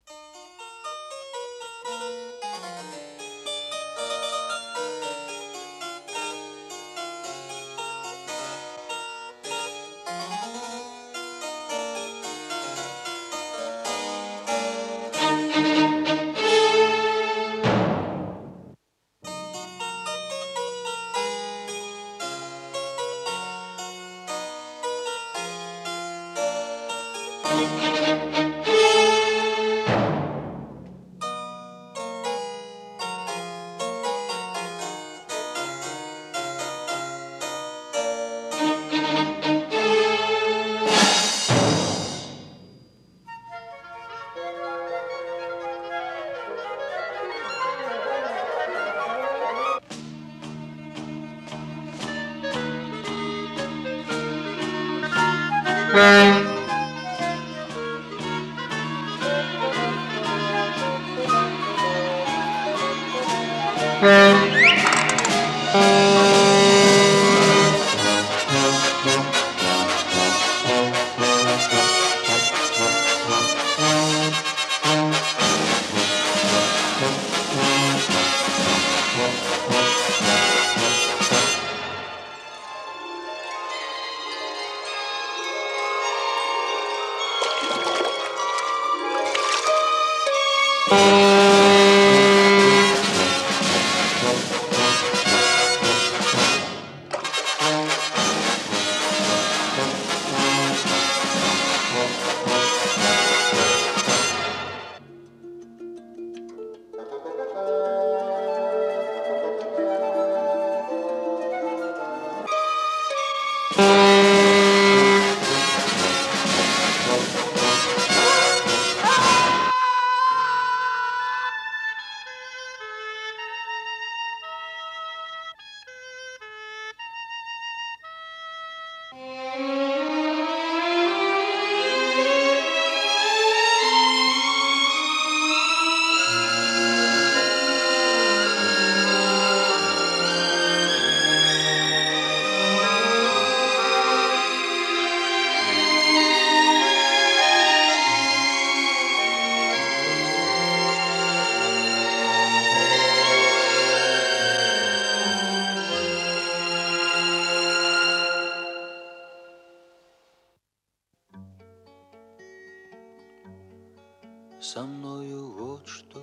Со мною вот что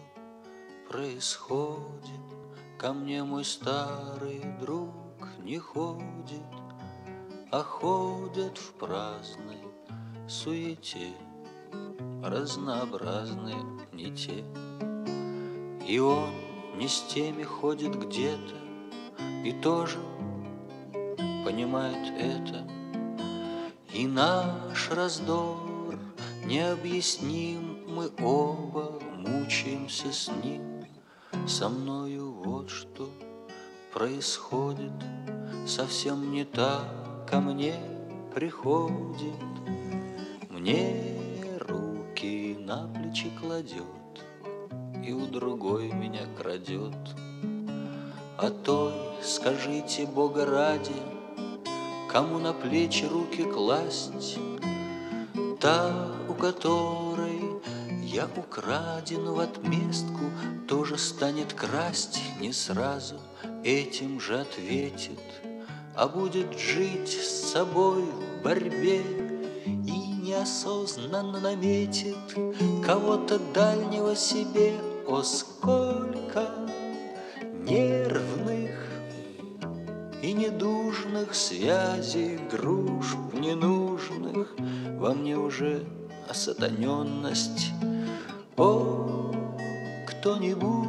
происходит. Ко мне мой старый друг не ходит, а ходят в праздной суете разнообразные не те. И он не с теми ходит где-то и тоже понимает это. И наш раздор необъясним, мы оба мучаемся с ним. Со мною вот что происходит, совсем не так ко мне приходит. Мне руки на плечи кладет и у другой меня крадет. А той, скажите Бога ради, кому на плечи руки класть? Та, у которой я украден в отместку, тоже станет красть не сразу, этим же ответит, а будет жить с собой в борьбе и неосознанно наметит кого-то дальнего себе. О, сколько нервных и недужных связей, дружб ненужных, во мне уже осатаненность. О, кто-нибудь,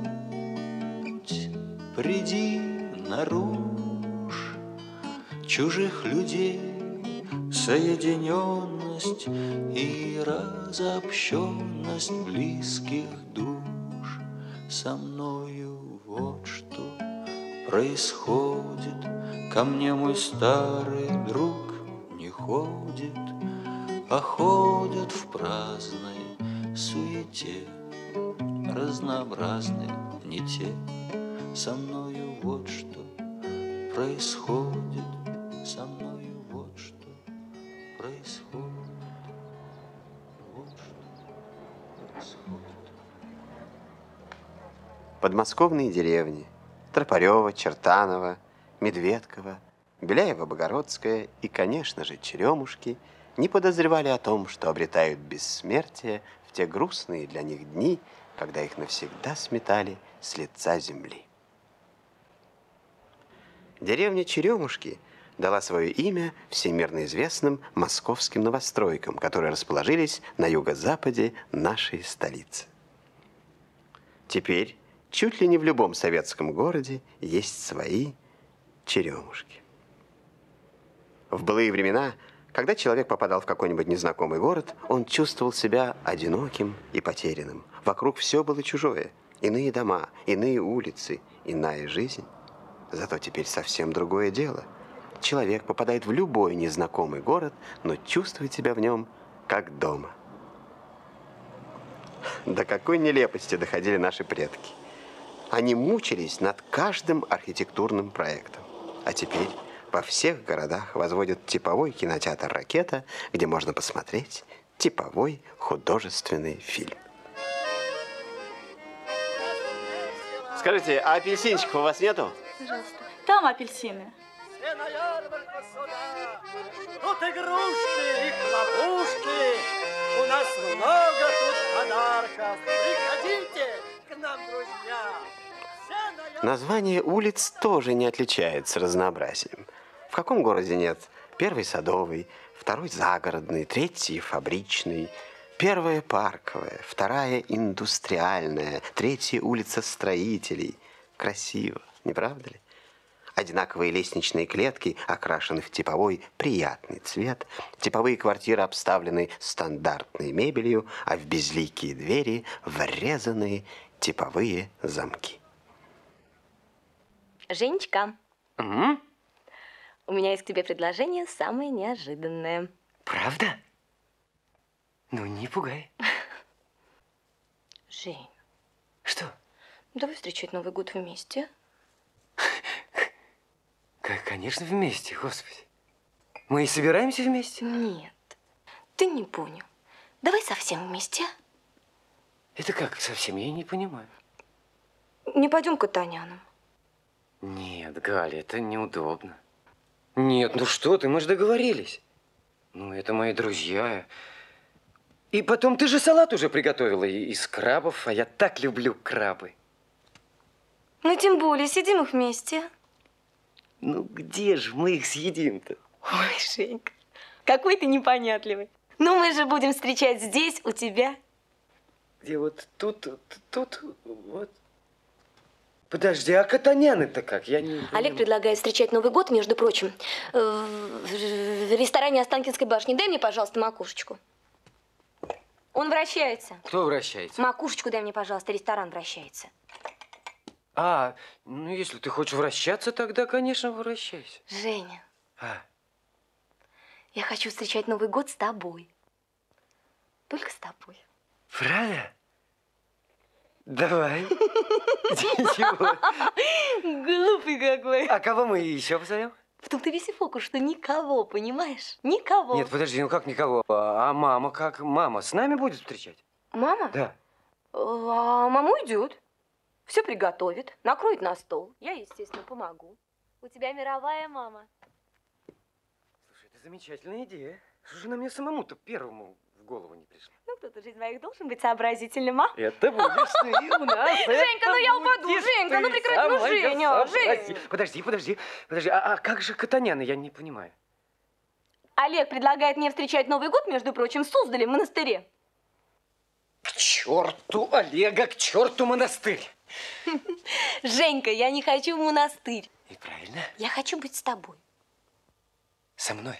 приди наружь чужих людей, соединенность и разобщенность близких душ. Со мною вот что происходит, ко мне мой старый друг не ходит, а ходят в праздной суете разнообразные не те. Со мною вот что происходит, со мною вот что происходит, вот что происходит. подмосковные деревни Тропарева, Чертанова, Медведково, Беляево-Богородское и, конечно же, Черемушки не подозревали о том, что обретают бессмертие в те грустные для них дни, когда их навсегда сметали с лица земли. Деревня Черемушки дала свое имя всемирно известным московским новостройкам, которые расположились на юго-западе нашей столицы. Теперь чуть ли не в любом советском городе есть свои черемушки. В былые времена, когда человек попадал в какой-нибудь незнакомый город, он чувствовал себя одиноким и потерянным. Вокруг все было чужое. Иные дома, иные улицы, иная жизнь. Зато теперь совсем другое дело. Человек попадает в любой незнакомый город, но чувствует себя в нем как дома. До какой нелепости доходили наши предки. Они мучились над каждым архитектурным проектом. А теперь во всех городах возводят типовой кинотеатр «Ракета», где можно посмотреть типовой художественный фильм. Скажите, а апельсинчиков у вас нету? Пожалуйста. Там апельсины. Все на ярмарку сюда. Тут игрушки и хлопушки. У нас много тут подарков. Приходите к нам, друзья. Название улиц тоже не отличается разнообразием. В каком городе нет первый Садовый, второй Загородный, третий Фабричный, первая Парковая, вторая Индустриальная, третья улица Строителей. Красиво, не правда ли? Одинаковые лестничные клетки окрашены в типовой приятный цвет, типовые квартиры обставлены стандартной мебелью, а в безликие двери врезаны типовые замки. Женечка, у меня есть к тебе предложение самое неожиданное. Правда? Ну, не пугай. Жень. Что? Давай встречать Новый год вместе. Конечно, вместе, Господи. Мы и собираемся вместе? Нет, ты не понял. Давай совсем вместе. Это как совсем? Я не понимаю. Не пойдем к Танянам. Нет, Галя, это неудобно. Нет, ну что ты, мы же договорились. Ну, это мои друзья. И потом, ты же салат уже приготовила из крабов, а я так люблю крабы. Ну, тем более, сидим их вместе. Ну, где же мы их съедим-то? Ой, Женька, какой ты непонятливый. Ну, мы же будем встречать здесь, у тебя. Где вот тут, вот. Подожди, а Катаняны-то как? Я не понимаю. Олег предлагает встречать Новый год, между прочим, в ресторане Останкинской башни. Дай мне, пожалуйста, макушечку. Он вращается. Кто вращается? Макушечку дай мне, пожалуйста, ресторан вращается. А, ну если ты хочешь вращаться, тогда, конечно, вращайся. Женя, А. я хочу встречать Новый год с тобой. Только с тобой. Правда? Давай. Чего? Глупый какой. А кого мы еще позовем? В том-то весь и фокус, что никого, понимаешь? Никого. Нет, подожди, ну как никого? А мама как? Мама с нами будет встречать? Мама? Да. А мама уйдет. Все приготовит, накроет на стол. Я, естественно, помогу. У тебя мировая мама. Слушай, это замечательная идея. Что же на мне самому-то первому в голову не пришло? Ну, кто-то же из моих должен быть сообразительным, а? Это будешь ты у нас. Женька, ну я упаду, Женька, ну прекрати, ну Женя, Женя. Подожди, а как же Катаняны, я не понимаю. Олег предлагает мне встречать Новый год, между прочим, в Суздале, в монастыре. К черту Олега, к черту монастырь. Женька, я не хочу в монастырь. И правильно. Я хочу быть с тобой. Со мной.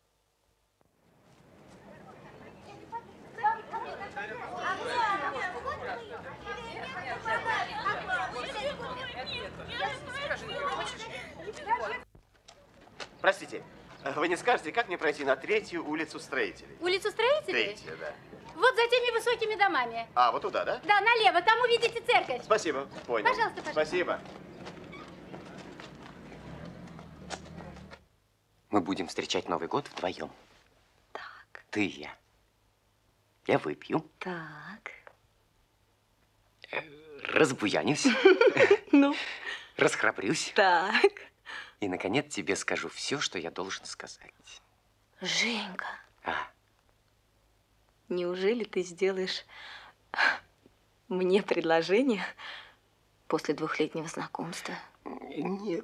Простите, вы не скажете, как мне пройти на третью улицу Строителей? Улицу Строителей? Третья, да. Вот за теми высокими домами. А, вот туда, да? Да, налево, там увидите церковь. Спасибо, понял. Пожалуйста, пожалуйста. Спасибо. Мы будем встречать Новый год вдвоем. Так. Ты и я. Я выпью. Так. разбуянюсь. Ну? Расхрабрюсь. Так. И, наконец, тебе скажу все, что я должен сказать. Женька. А? Неужели ты сделаешь мне предложение после 2-летнего знакомства? Не,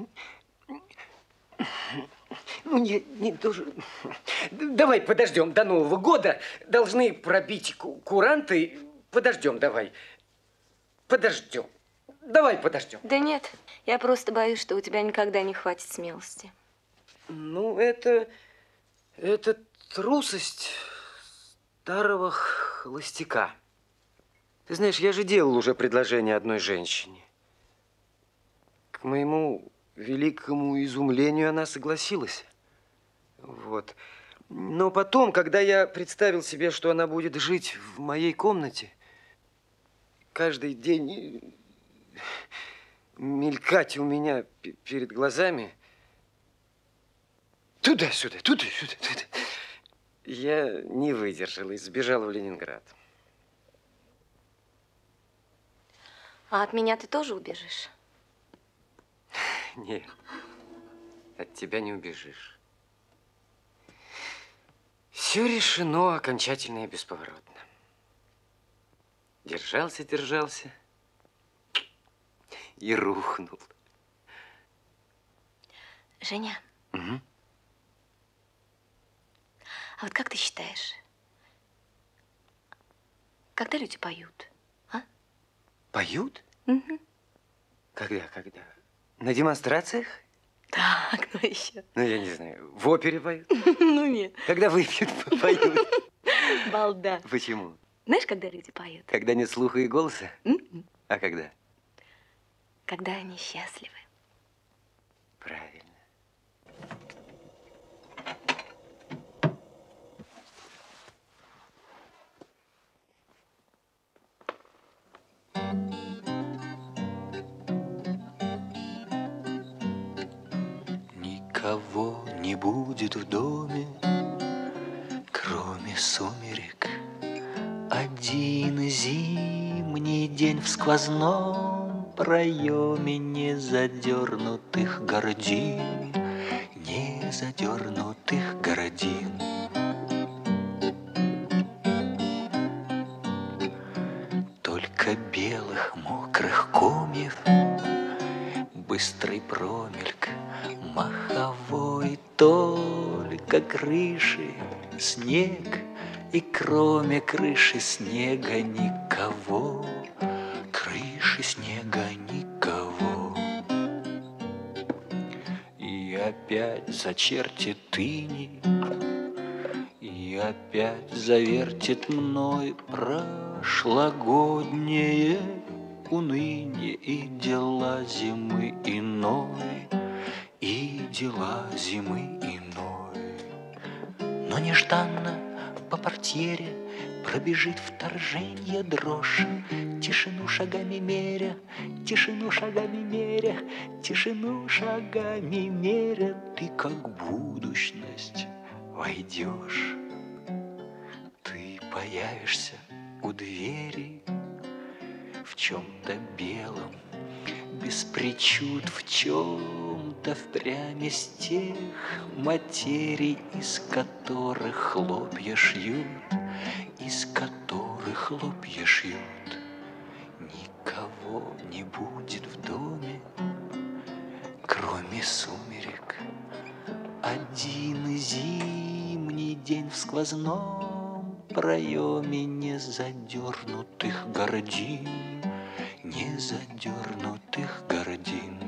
ну, не должен. Давай подождем до Нового года. Должны пробить куранты. Подождем, давай. Подождем. Давай подождем. Да нет, я просто боюсь, что у тебя никогда не хватит смелости. Ну, это трусость старого холостяка. Ты знаешь, я же делал уже предложение одной женщине. К моему великому изумлению она согласилась. Вот. Но потом, когда я представил себе, что она будет жить в моей комнате, каждый день мелькать у меня перед глазами, туда-сюда, туда-сюда, туда, я не выдержал и сбежал в Ленинград. А от меня ты тоже убежишь? Нет, от тебя не убежишь. Все решено окончательно и бесповоротно. Держался и рухнул. Женя, Угу. а вот как ты считаешь, когда люди поют, а? Поют? Угу. Когда? На демонстрациях? Так, ну еще. Ну, я не знаю, в опере поют? Ну нет. Когда выпьют, поют. Балда. Почему? Знаешь, когда люди поют? Когда нет слуха и голоса? А когда? Когда они счастливы. Правильно. Никого не будет в доме, кроме сумерек. Один зимний день в сквозном проеме незадернутых гордин, незадернутых гордин. Только белых мокрых комьев, быстрый промельк маховой, только крыши, снег, и кроме крыши снега никого, крыши снега никого. И опять зачертит иней, и опять завертит мной прошлогоднее уныние и дела зимы иной, и дела зимы иной. Но нежданно по портьере пробежит вторженье дрожь, тишину шагами меря, тишину шагами меря, тишину шагами меря, ты как будущность войдешь. Ты появишься у двери в чем-то белом, без причуд, в чем-то впрямь из тех материй, из которых хлопья шьют, из которых хлопья шьют. Никого не будет в доме, кроме сумерек. Один зимний день в сквозном проеме незадернутых гордин, незадернутых гордин.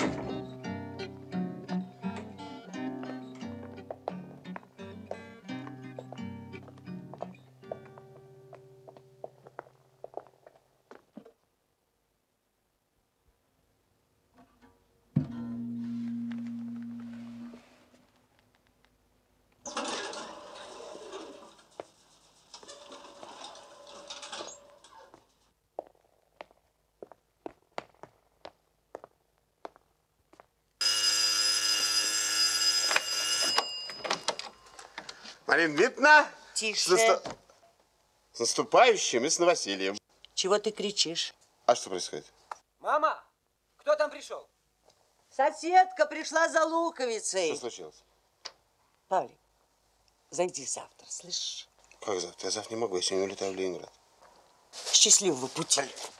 Марина Дмитриевна! Тише. С наступающим и с новосельем. Чего ты кричишь? А что происходит? Мама, кто там пришел? Соседка пришла за луковицей. Что случилось? Павлик, зайди завтра, слышишь? Как завтра? Я завтра не могу, я сегодня улетаю в Ленинград. Счастливого пути.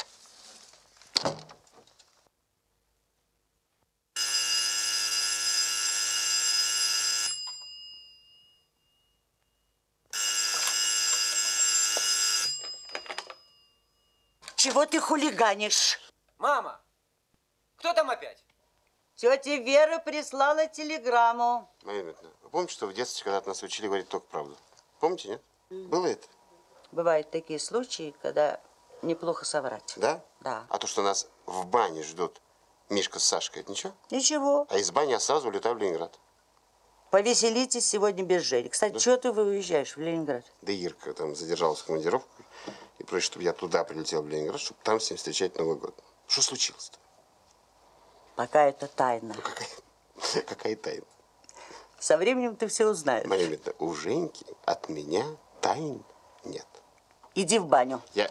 Чего ты хулиганишь? Мама, кто там опять? Тетя Вера прислала телеграмму. Мария Дмитриевна, вы помните, что в детстве, когда нас учили говорить только правду? Помните, нет? Было это? Бывают такие случаи, когда неплохо соврать. Да? Да. А то, что нас в бане ждут Мишка с Сашкой, это ничего? Ничего. А из бани я сразу улетаю в Ленинград. Повеселитесь сегодня без Жени. Кстати, Да. чего ты уезжаешь в Ленинград? Да Ирка там задержалась в командировку и просит, чтобы я туда прилетел в Ленинград, чтобы там с ним встречать Новый год. Что случилось-то? Пока это тайна. Какая тайна? Со временем ты все узнаешь. Мария Дмитриевна, у Женьки от меня тайн нет. Иди в баню. Я...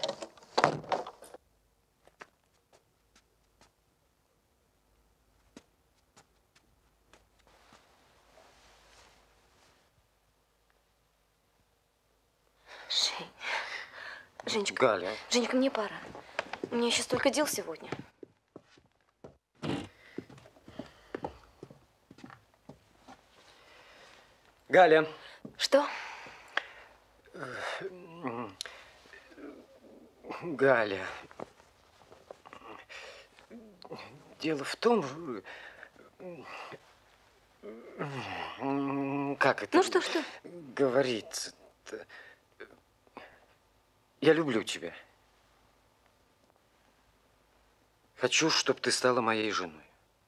Женечка, Галя. Женечка, мне пора. У меня еще столько дел сегодня. Галя. Что? Галя. Дело в том, как это Ну что? говорится-то? Я люблю тебя. Хочу, чтобы ты стала моей женой.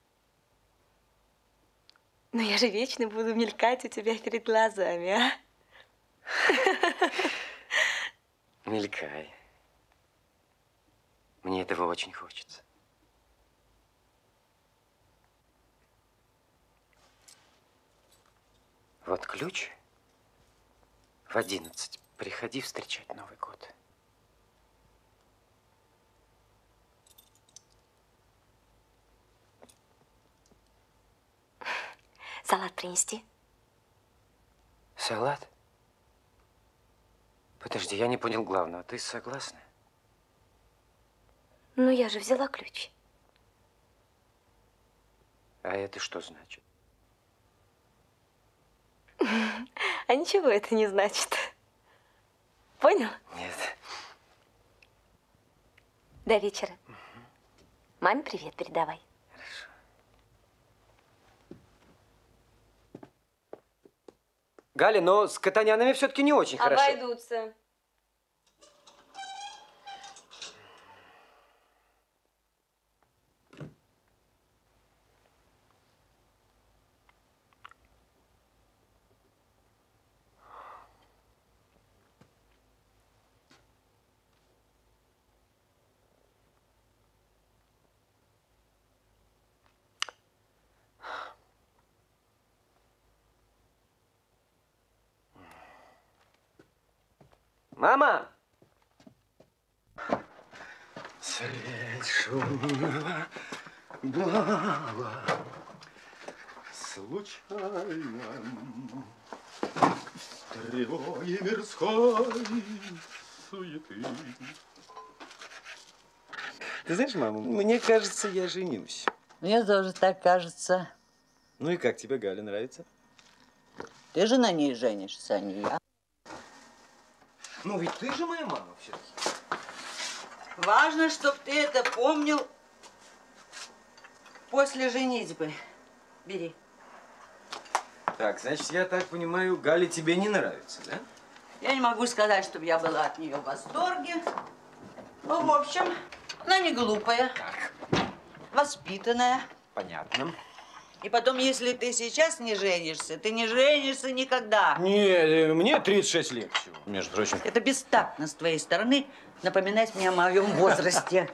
Но я же вечно буду мелькать у тебя перед глазами, а? Мелькай. Мне этого очень хочется. Вот ключ. В 11 приходи встречать Новый год. Салат принести? Салат? Подожди, я не понял главного. Ты согласна? Ну, я же взяла ключ. А это что значит? А ничего это не значит. Понял? Нет. До вечера. Маме привет передавай. Хорошо. Галя, но с катанянами все-таки не очень хорошо. Обойдутся. Мама! Средь шумного бала случайно в тревоге мирской суеты. Ты знаешь, мама, мне кажется, я женюсь. Мне тоже так кажется. Ну и как тебе, Галя, нравится? Ты же на ней женишься, а не я. Ну ведь ты же моя мама все-таки. Важно, чтобы ты это помнил после женитьбы. Бери. Так, значит, я так понимаю, Галя тебе не нравится, да? Я не могу сказать, чтобы я была от нее в восторге. Ну, в общем, она не глупая, воспитанная. Понятно. И потом, если ты сейчас не женишься, ты не женишься никогда. Не, мне 36 лет всего, между прочим. Это бестактно с твоей стороны напоминать мне о моем возрасте.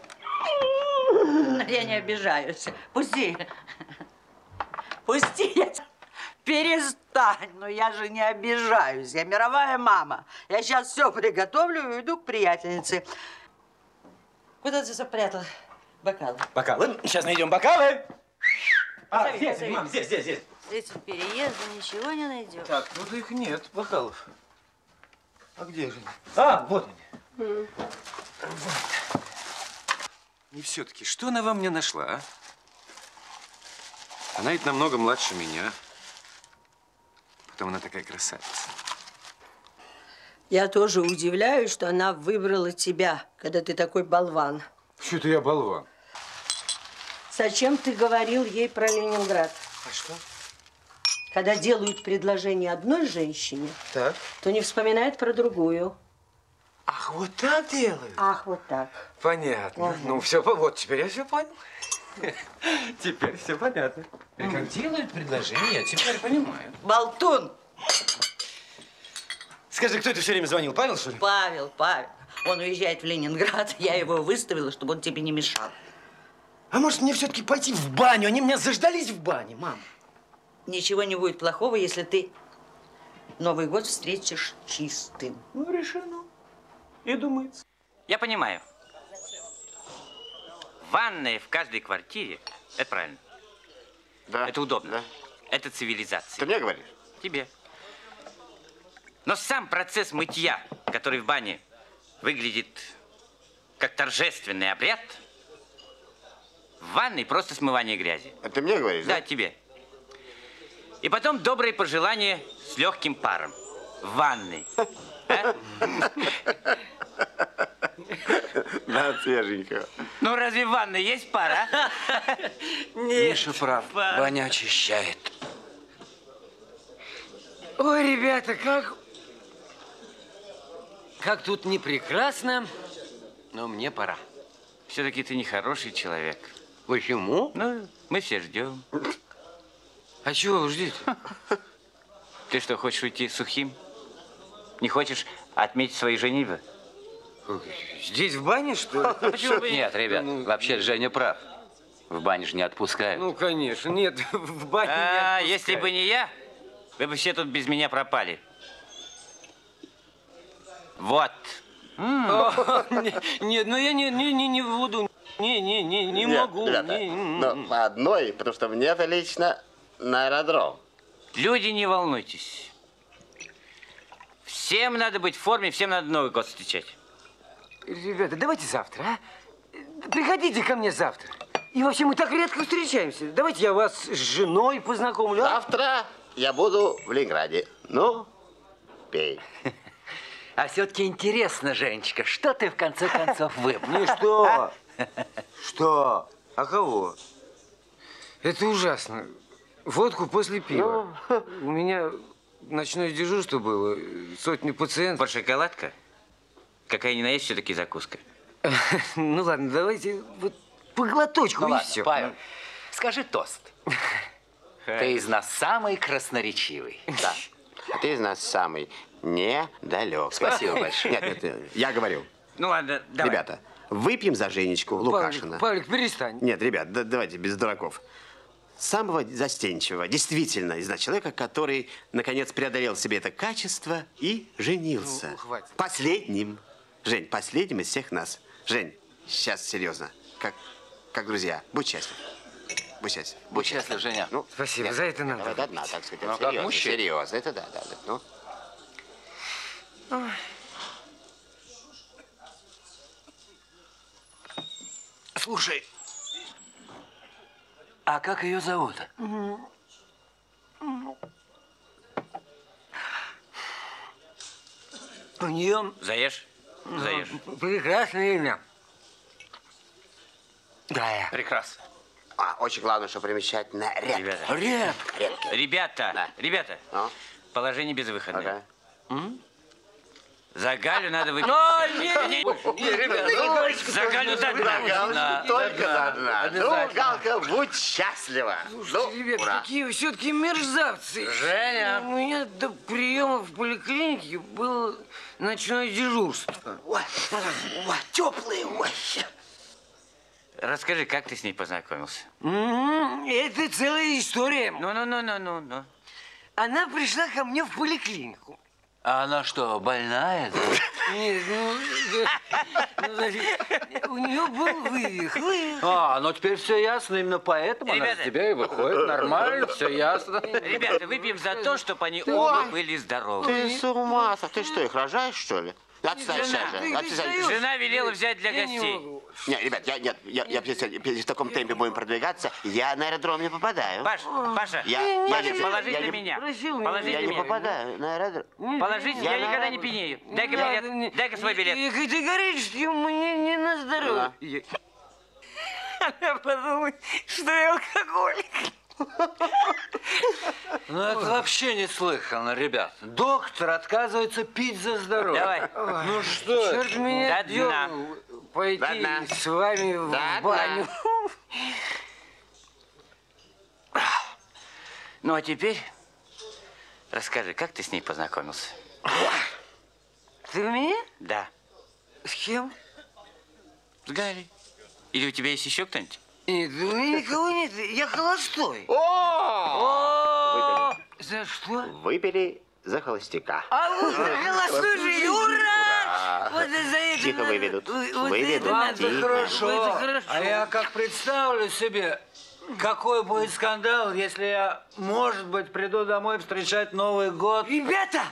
Я не обижаюсь. Пусти. Пусти. Перестань. Но я же не обижаюсь. Я мировая мама. Я сейчас все приготовлю и уйду к приятельнице. Куда ты запрятал бокалы? Бокалы? Сейчас найдем бокалы. Позови, здесь, позови. мам, здесь. С этим переездом ничего не найдешь. Так, тут их нет, бокалов. А где же они? А, вот они. Вот. И все-таки, что она во мне нашла, а? Она ведь намного младше меня. Потом она такая красавица. Я тоже удивляюсь, что она выбрала тебя, когда ты такой болван. Что-то я болван. Зачем ты говорил ей про Ленинград? А что? Когда делают предложение одной женщине, Так. то не вспоминают про другую. Ах, вот так делают? Ах, вот так. Понятно. Ну, все, вот теперь я все понял. Теперь все понятно. Как делают предложение, я теперь понимаю. Болтун! Скажи, кто это все время звонил? Павел, что ли? Павел. Он уезжает в Ленинград. Я его выставила, чтобы он тебе не мешал. А может, мне все-таки пойти в баню? Они меня заждались в бане, мам. Ничего не будет плохого, если ты Новый год встретишь чистым. Ну, решено. И думается. Я понимаю. Ванная в каждой квартире – это правильно. Да. Это удобно. Да. Это цивилизация. Ты мне говоришь? Тебе. Но сам процесс мытья, который в бане выглядит как торжественный обряд, в ванной просто смывание грязи. Это ты мне говоришь, да? Да, тебе. И потом добрые пожелания с легким паром. В ванной. А? Да, свеженького. Ну, разве в ванной есть пара? Миша прав. Баня очищает. Ой, ребята, как тут не прекрасно, но мне пора. Все-таки ты нехороший человек. Почему? Ну, мы все ждем. А чего вы ждете? Ты что, хочешь уйти сухим? Не хочешь отметить свои женитьбы? Здесь в бане, что ли? А почему бы Нет, ребят, вообще Женя прав. В бане же не отпускают. Ну, конечно, нет, в бане не А, отпускают. если бы не я, вы бы все тут без меня пропали. Вот. Нет, ну я не буду. Не могу. Ребята, но по одной, потому что мне-то лично на аэродром. Люди, не волнуйтесь. Всем надо быть в форме, всем надо Новый год встречать. Ребята, давайте завтра, а? Приходите ко мне завтра. И вообще мы так редко встречаемся. Давайте я вас с женой познакомлю. А? Завтра я буду в Ленинграде. Ну, пей. А все-таки интересно, Женечка, что ты в конце концов выбрал? Ну что? Что? А кого? Это ужасно. Водку после пива. У меня ночное дежурство было, сотни пациентов. Под шоколадка? Какая ни на есть все-таки закуска. Ну ладно, давайте вот по глоточку, Ну и ладно, все. Павел, скажи тост. Ты из нас самый красноречивый. Да. А ты из нас самый недалекий. Спасибо большое. Нет, я говорю. Ну ладно, давай. Ребята, выпьем за Женечку Лукашина. Павлик, перестань. Нет, ребят, давайте без дураков. Самого застенчивого, действительно, из нас человека, который, наконец, преодолел в себе это качество и женился. Ну, хватит. Последним. Жень, последним из всех нас. Жень, сейчас серьезно. Как друзья. Будь счастлив. Будь счастлив. Будь счастлив, Женя. Ну, Спасибо, нет, за это надо. Это одна, так сказать. Ну, Это как серьезно, мужчина. серьезно. Это да. Ну. Слушай, а как ее зовут? У нее Заешь? Заешь. прекрасное имя. Гая. Прекрасно. Очень главное, что примечательно. Ребята. Редко. Ребята. Ну? Положение безвыходное. Ага. За Галю надо выпить. Ребята, За Галю так надо. Только на дна. Ну, Галка, будь счастлива. Слушайте, ребят, ура. какие вы все-таки мерзавцы. Женя. У меня до приема в поликлинике было ночное дежурство. Ой, теплые, ой. Расскажи, как ты с ней познакомился? Это целая история. Ну. Она пришла ко мне в поликлинику. А она что, больная? Да? Нет, у нее был вывих. Ну теперь все ясно, именно поэтому она Ребята. с тебя и выходит. Нормально, все ясно. Ребята, выпьем за то, чтобы они оба были здоровы. Ты с ума, ты что, их рожаешь, что ли? Отстань сейчас же, отстань. Жена велела взять для гостей. Нет, ребят, если в таком темпе будем продвигаться, я на аэродром не попадаю. Паша, положись на меня. Положись Я на не меня. попадаю на аэродром. Положись, я никогда не пьянею. Дай-ка билет, дай-ка свой билет. Категорически мне не на здоровье. Она подумает, что я алкоголик. Ну это вообще неслыханно, ребят. Доктор отказывается пить за здоровье. Давай. Ну что? Черт меня До дна. дёрнул пойти с вами в баню. Ну а теперь расскажи, как ты с ней познакомился? Ты у меня? Да. С кем? С Галей. Или у тебя есть еще кто-нибудь? Нет, у меня никого нет. Я холостой. О! За что? Выпили за холостяка. А вы холостой же, ура! Вот за это Тихо надо- выведут. вот Выведут, это надо. тихо. Хорошо. Это хорошо. А я как представлю себе, какой будет скандал, если я, может быть, приду домой встречать Новый год. Ребята,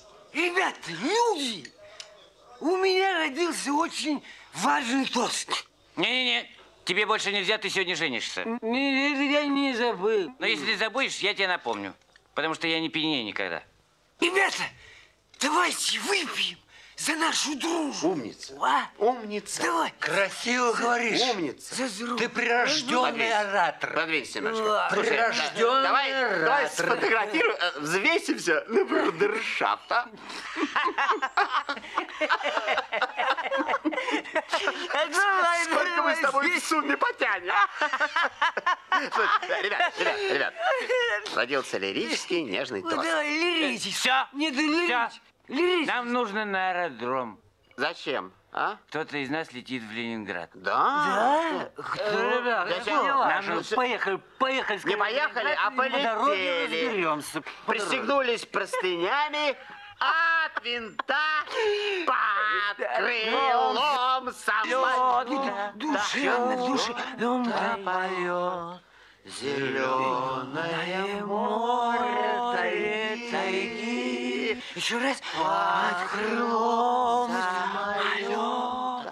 люди! У меня родился очень важный тост. Не-не-не, тебе больше нельзя, ты сегодня женишься. Нет, я не забыл. Но если забудешь, я тебе напомню. Потому что я не пьянею никогда. Ребята, давайте выпьем за нашу дружбу. Умница. А? Умница. Давай. Красиво говоришь. Умница. За здоровье. Ты прирожденный оратор. Подвинься немножко. Слушай, Прирожденный давай оратор. сфотографируем, взвесимся на брудершафт, а? Сколько мы с тобой в сумме потянем? Слушай, ребят, родился лирический нежный тост. Давай, лирический. Все, Нет, лирический. нам нужно на аэродром. Зачем, а? Кто-то из нас летит в Ленинград. Да? Ребята, Я ну тебя- ладно, Нам- поехали. Не поехали, а По дороге полетели. разберемся. Пристегнулись простынями от винта под крылом самолета. Душевно Поет зеленое море тайги. Еще раз. Под крылом самолета.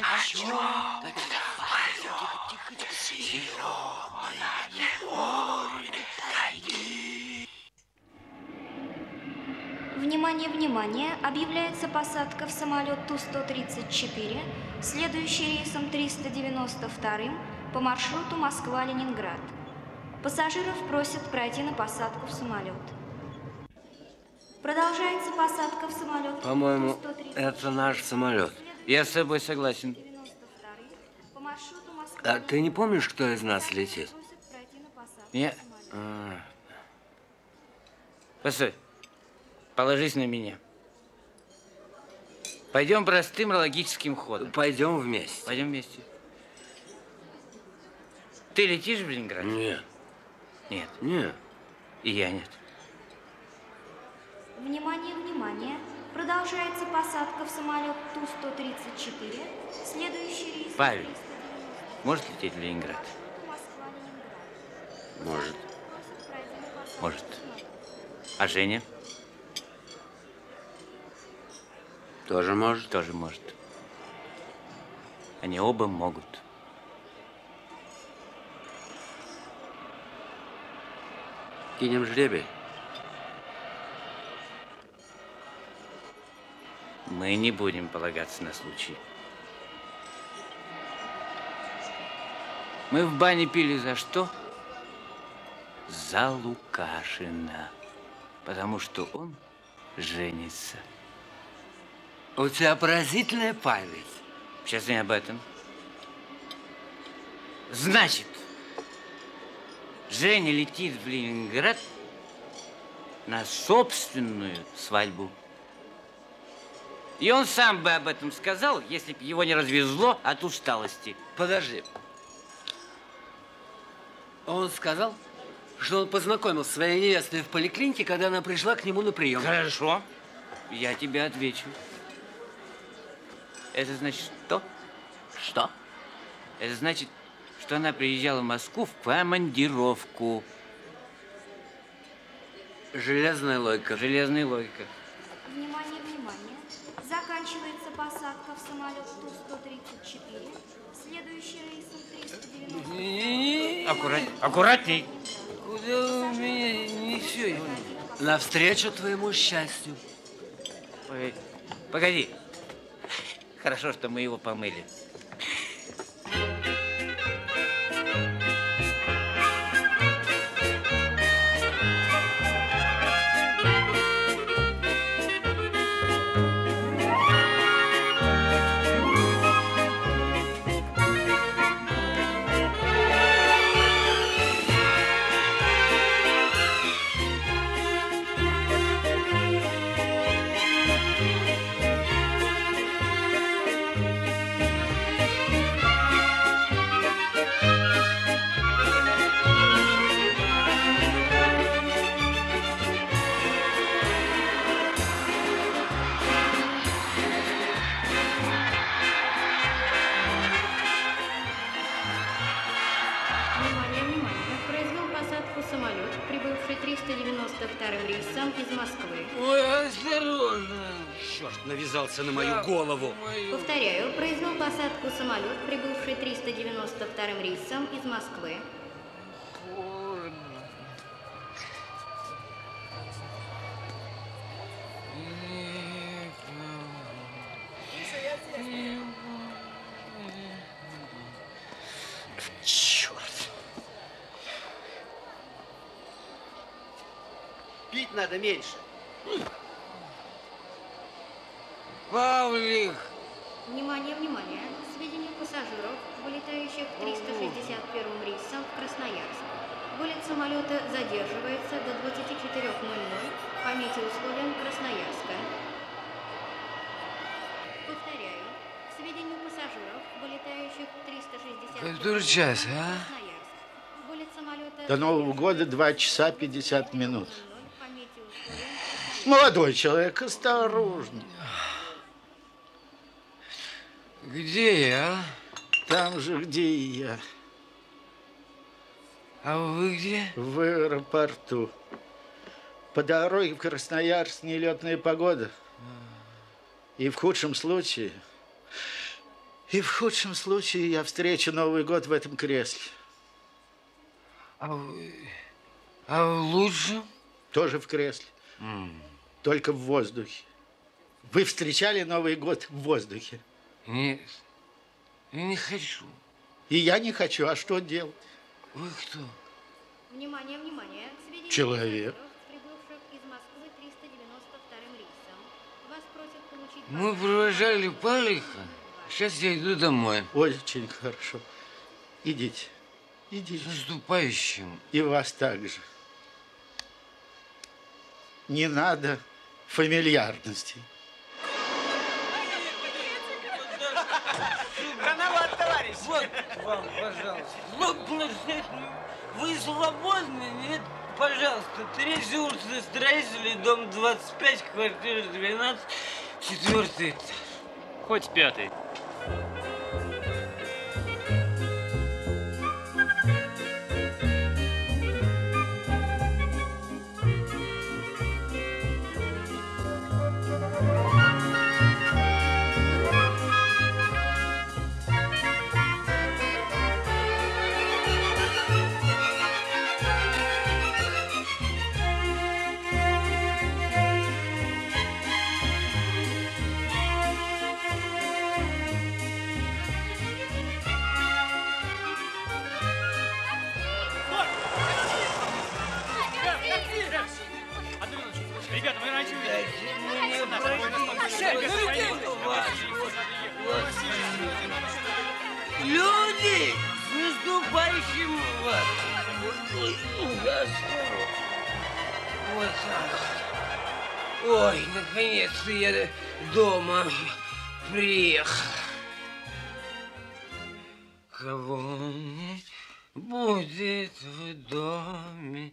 Внимание, внимание! Объявляется посадка в самолет Ту-134, следующий рейсом 392 по маршруту Москва-Ленинград. Пассажиров просят пройти на посадку в самолет. Продолжается посадка в самолет По-моему, Ту-134, это наш самолет. Я с тобой согласен. 92 по маршруту Москва. А ты не помнишь, кто из нас летит? Просят пройти на посадку Нет. в самолет. Постой. Положись на меня. Пойдем простым логическим ходом. Пойдем вместе. Пойдем вместе. Ты летишь в Ленинград? Нет. Нет. Нет. И я нет. Внимание, внимание! Продолжается посадка в самолет Ту-134, следующий рейс... Павел. 390, Может лететь в Ленинград? Москва-Ленинград. Может. Просят пройти на посадку Может. в самолет. А Женя? Тоже может. Тоже может. Они оба могут. Кинем жребий. Мы не будем полагаться на случай. Мы в бане пили за что? За Лукашина. Потому что он женится. У тебя поразительная память. Сейчас не об этом. Значит, Женя летит в Ленинград на собственную свадьбу. И он сам бы об этом сказал, если бы его не развезло от усталости. Подожди. Он сказал, что он познакомился с своей невестой в поликлинике, когда она пришла к нему на прием. Хорошо. Я тебе отвечу. Это значит что? Что? Это значит, что она приезжала в Москву в командировку. Железная логика. Железная логика. Внимание, внимание. Заканчивается посадка в самолет Ту-134, следующий рейсом 390. Аккуратней. Куда вы меня несете? Навстречу твоему счастью. Погоди. Хорошо, что мы его помыли. Внимание, внимание. Произвел посадку самолет, прибывший 392-м рейсом из Москвы. Ой, осторожно. Черт, навязался на мою голову. Повторяю, произвел посадку самолет, прибывший 392-м рейсом из Москвы. Черт. Пить надо меньше. Павлик! Внимание, внимание. Сведения пассажиров, вылетающих 361-м рейсом в Красноярск. Вылет самолета задерживается до 24:00 по метеоусловиям Красноярска. Повторяю. Сведения пассажиров, вылетающих 360-м Который час, а? Красноярск. Вылет самолета До Нового года 2 часа 50 минут. Молодой человек, осторожно. Где я? Там же, где и я. А вы где? В аэропорту. По дороге в Красноярск нелетная погода. И в худшем случае я встречу Новый год в этом кресле. А в лучшем? Тоже в кресле. Только в воздухе. Вы встречали Новый год в воздухе? Нет, я не хочу. И я не хочу, а что делать? Вы кто? Внимание, внимание. Сведения Человек. пассажиров, прибывших из Москвы 392-м рейсом. Вас просят получить... Мы провожали Павлика. Сейчас я иду домой. Очень хорошо. Идите. Идите. С наступающим. И вас также. Не надо фамильярностей. Рановат, товарищ. Вот вам, пожалуйста. Вы свободны? Нет? Пожалуйста, 3 улицы Строителей, дом 25, квартира 12, 4-й этаж. Хоть 5-й. Ребята, мы раньше Люди, с наступающим вас! Вот так. Ой, наконец-то я дома приехал. Кого будет в доме?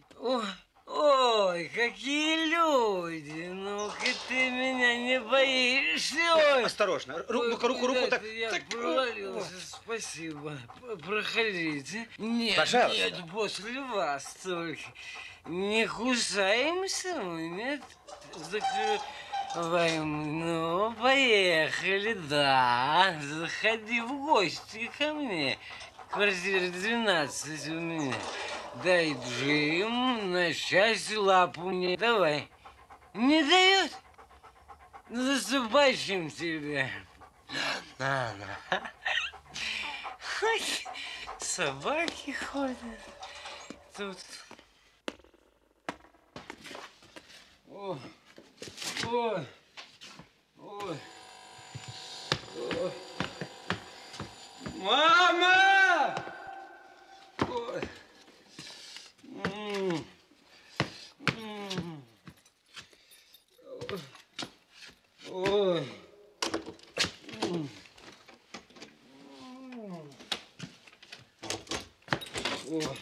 Ой, какие люди! Ну-ка ты меня не боишься? Ой. осторожно. Руку так. Я провалился, спасибо. Проходите. Нет, Пожалуйста. нет, после вас только. Не кусаемся мы, нет? Закрываем. Ну, поехали, да. Заходи в гости ко мне. Квартира 12 у меня. Дай Джим, на счастье лапу мне давай. Не дает? Засыпаем тебя. На. Ой, собаки ходят тут. Ой. Мама! Ой. Ой. Ой.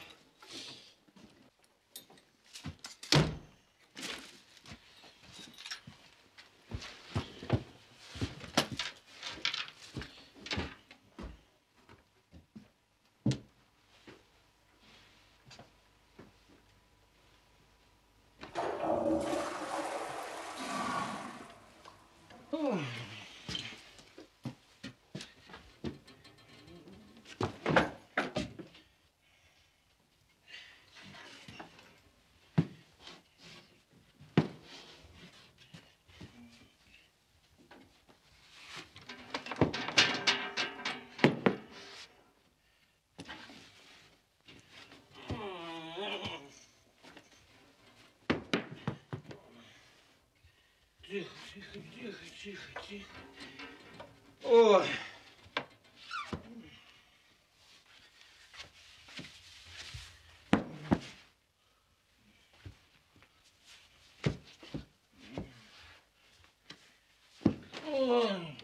Тихо. Ой. Ой.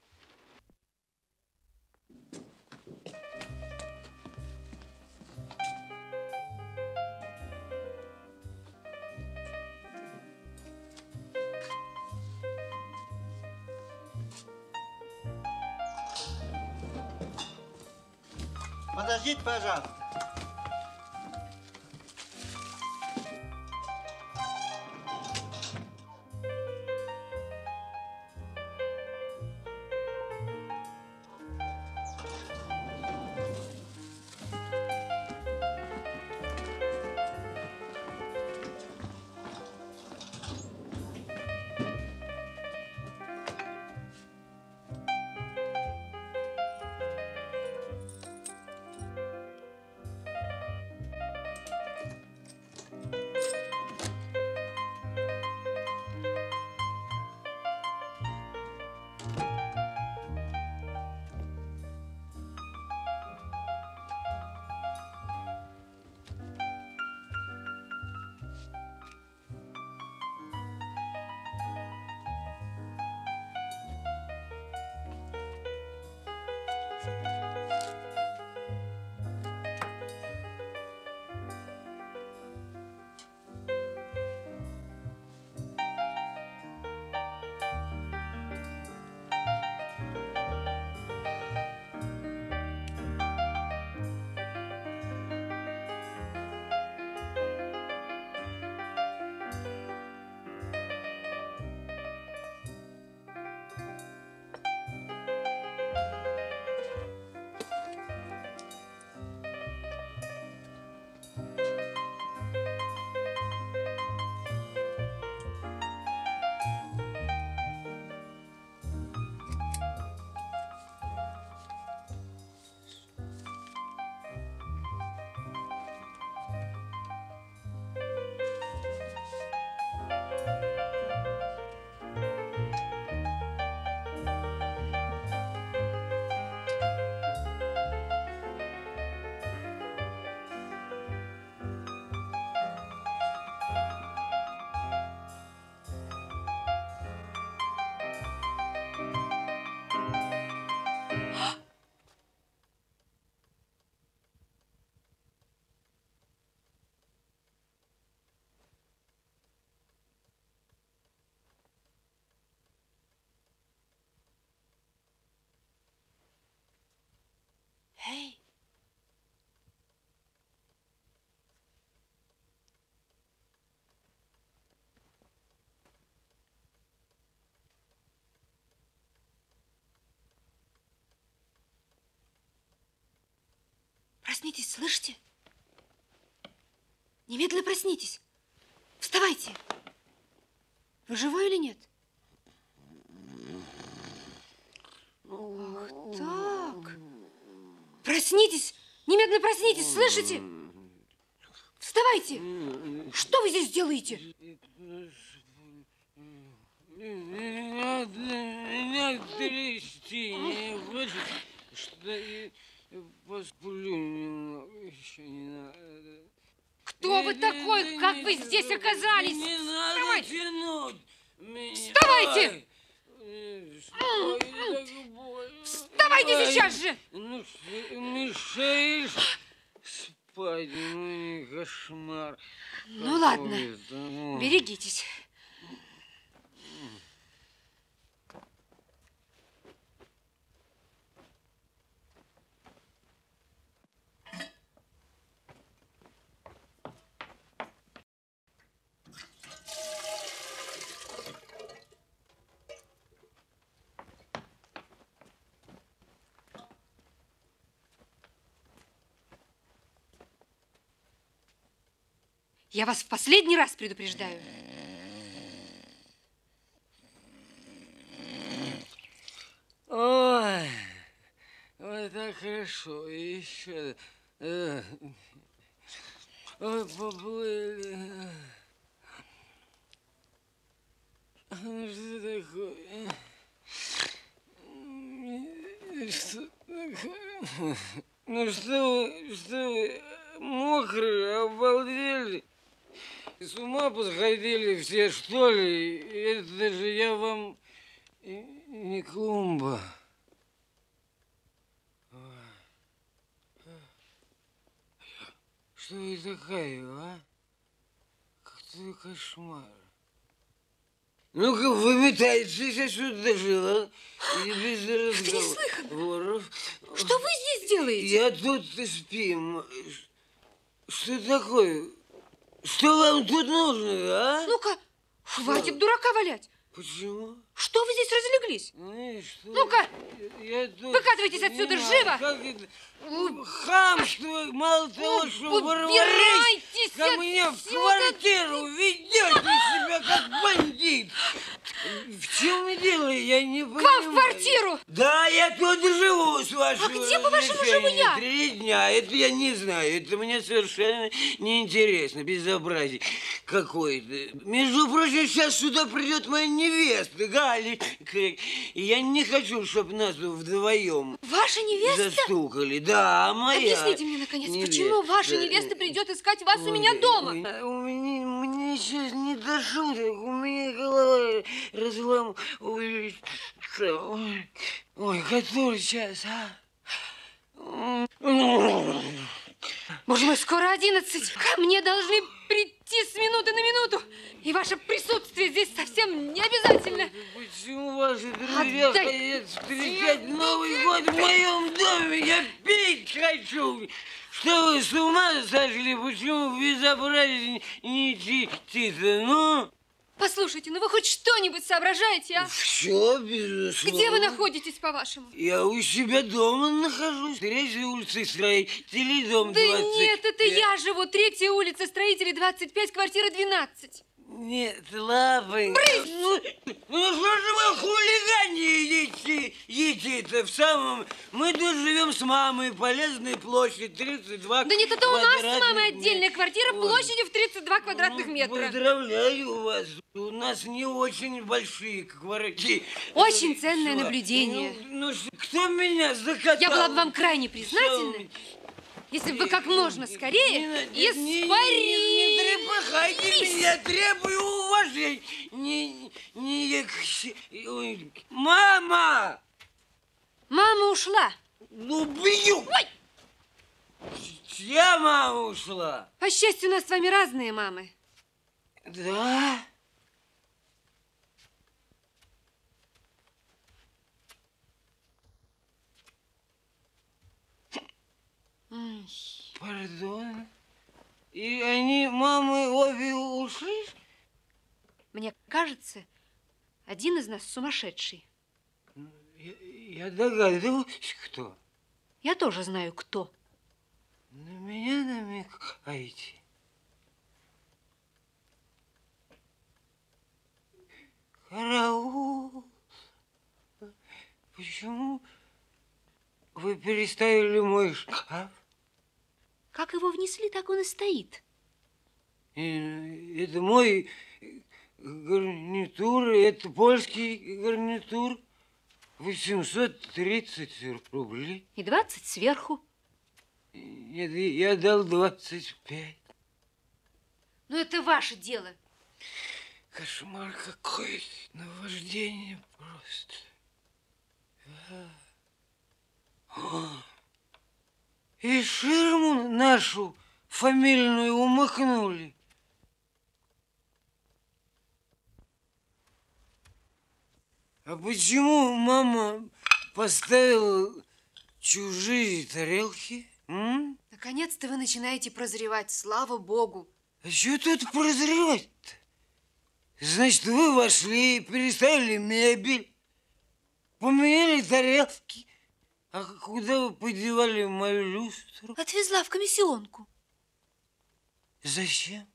Подождите, пожалуйста. проснитесь, слышите? Немедленно проснитесь. Вставайте. Вы живой или нет? Ох, так. Проснитесь. Немедленно проснитесь, слышите? Вставайте. Что вы здесь делаете? Меня трясти не хочет, что я посплю немного, еще не надо. Кто вы такой? Как вы здесь оказались? Не надо тянуть меня. Вставайте! Вставайте сейчас же! Ну, мешаешь спать, ну не кошмар. Ну ладно, берегитесь. Я вас в последний раз предупреждаю. Ой, ой, так хорошо. Еще. Ой, поплыли. Ну, что такое? Что такое? Ну, что вы мокрые, обалдели? С ума посходили все, что ли? Это же я вам не клумба. Что вы такая, а? Какой кошмар. Ну-ка, выметайтесь отсюда, жила. И без разговоров. Что вы здесь делаете? Я тут спим. Что такое? Что вам тут нужно, а? Ну-ка, хватит дурака валять. Почему? Что вы здесь разлеглись? Ну-ка, выкатывайтесь отсюда, живо! Как это? Хамство, мало того, что ворвались ко мне в квартиру, ведете себя как бандит. В чем дело, я не понимаю. К вам в квартиру! Да, я тут живу, с вашего где, по-вашему, живу я? 3 дня, это я не знаю, это мне совершенно неинтересно, безобразие какое-то. Между прочим, сейчас сюда придет моя невеста, Галечка, и я не хочу, чтобы нас вдвоем Ваша невеста? застукали. Да, моя. Объясните мне, наконец, невеста. почему ваша невеста придет искать вас у меня дома? Мне сейчас не до шуток, у меня голова разлом. Ой, который час, а? Боже мой, скоро 11. Ко мне должны прийти с минуты на минуту. И ваше присутствие здесь совсем не обязательно. Почему ваши друзья хотят встречать Новый год в моем доме? Я пить хочу. Что вы с ума сошли? Почему безобразие не идти-то? Ну? Послушайте, ну вы хоть что-нибудь соображаете, а? Все, безусловно. Где вы находитесь, по-вашему? Я у себя дома нахожусь. 3-й улица Строителей, дом 20. Да нет, это я живу. 3-я улица Строителей, 25, квартира 12. Нет, лапонька. Брысь! Ну что же вы хулигане едите-то в самом... Мы тут живем с мамой, Полезная площадь, 32 Да нет, это у нас с мамой отдельная квартира площадью в 32 квадратных метра. Поздравляю вас. У нас не очень большие квартиры. Очень ценное наблюдение. Ну, кто меня закатал? Я была бы вам крайне признательна, если бы вы как можно скорее испарились. Не трепыхайте меня, требую уважения. Мама! Мама ушла. Ну, бью! Ой! Чья мама ушла? По счастью, у нас с вами разные мамы. Да? Пардон? И они, мамы, обе ушли? Мне кажется, один из нас сумасшедший. Я догадываюсь, кто. Я тоже знаю, кто. на меня намекаете? Караул! Почему вы переставили мой шкаф? Как его внесли, так он и стоит. Это мой гарнитур, это польский гарнитур. 830 рублей. И 20 сверху. Нет, я дал 25. Ну, это ваше дело. Кошмар какой, наваждение просто. И ширму нашу фамильную умыкнули. А почему мама поставила чужие тарелки? Наконец-то вы начинаете прозревать, слава богу. А что тут прозревать-то? Значит, вы вошли, переставили мебель, поменяли тарелки. А куда вы подевали мою люстру? Отвезла в комиссионку. Зачем?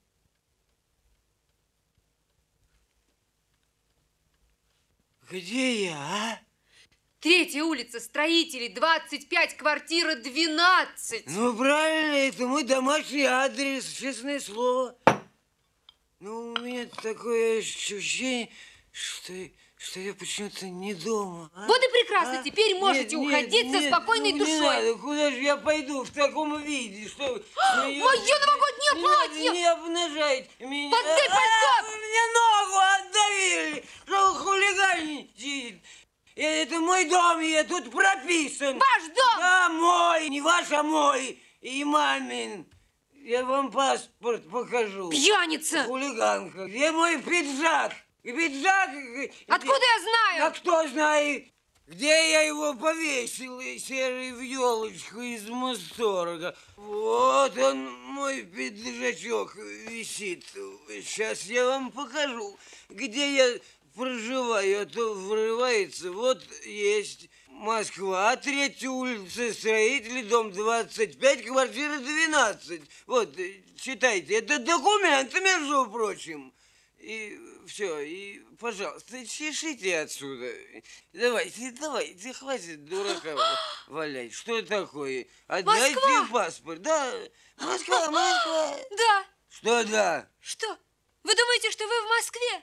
Где я, а? 3-я улица, строителей, 25, квартира 12. Ну, правильно, это мой домашний адрес, честное слово. Ну, у меня такое ощущение, что я почему-то не дома. А? Вот и прекрасно, теперь можете уходить со спокойной душой. Не надо, куда же я пойду в таком виде, что вы... Мое новогоднее платье! Не обнажайте меня. Поддай пальто! Вы мне ногу отдавили, что вы хулиганите. Это мой дом, я тут прописан. Ваш дом? Да, мой, не ваш, а мой. И мамин. Я вам паспорт покажу. Пьяница! Хулиганка. Где мой пиджак? Пиджак? Откуда я знаю? А кто знает? Где я его повесил, серый в елочку из Мосторга? Вот он, мой пиджачок, висит. Сейчас я вам покажу, где я проживаю. А то врывается. Вот есть Москва, 3-я улица, строителей, дом 25, квартира 12. Вот, читайте. Это документы, между прочим. И все, и, пожалуйста, чешите отсюда. Давайте, хватит дурака валять. Что такое? Отдайте Москва! паспорт. Да, Москва. Да. Что да? Что? Вы думаете, что вы в Москве?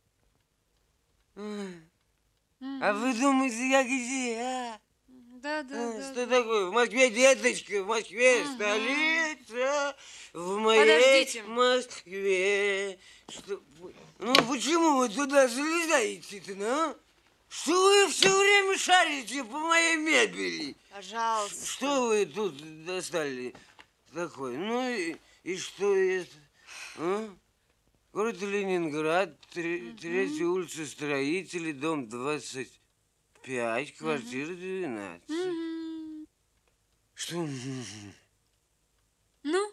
А вы думаете, я где, а? Да. Что такое? В Москве, деточка, в Москве, столица, в моей Подождите. Москве. Что? Ну, почему вы туда залезаете-то, ну? Что вы все время шарите по моей мебели? Пожалуйста. Что вы тут достали такое? Ну, и что это? А? Город Ленинград, 3-я улица, строителей, дом 25, квартира 12. Что? Ну?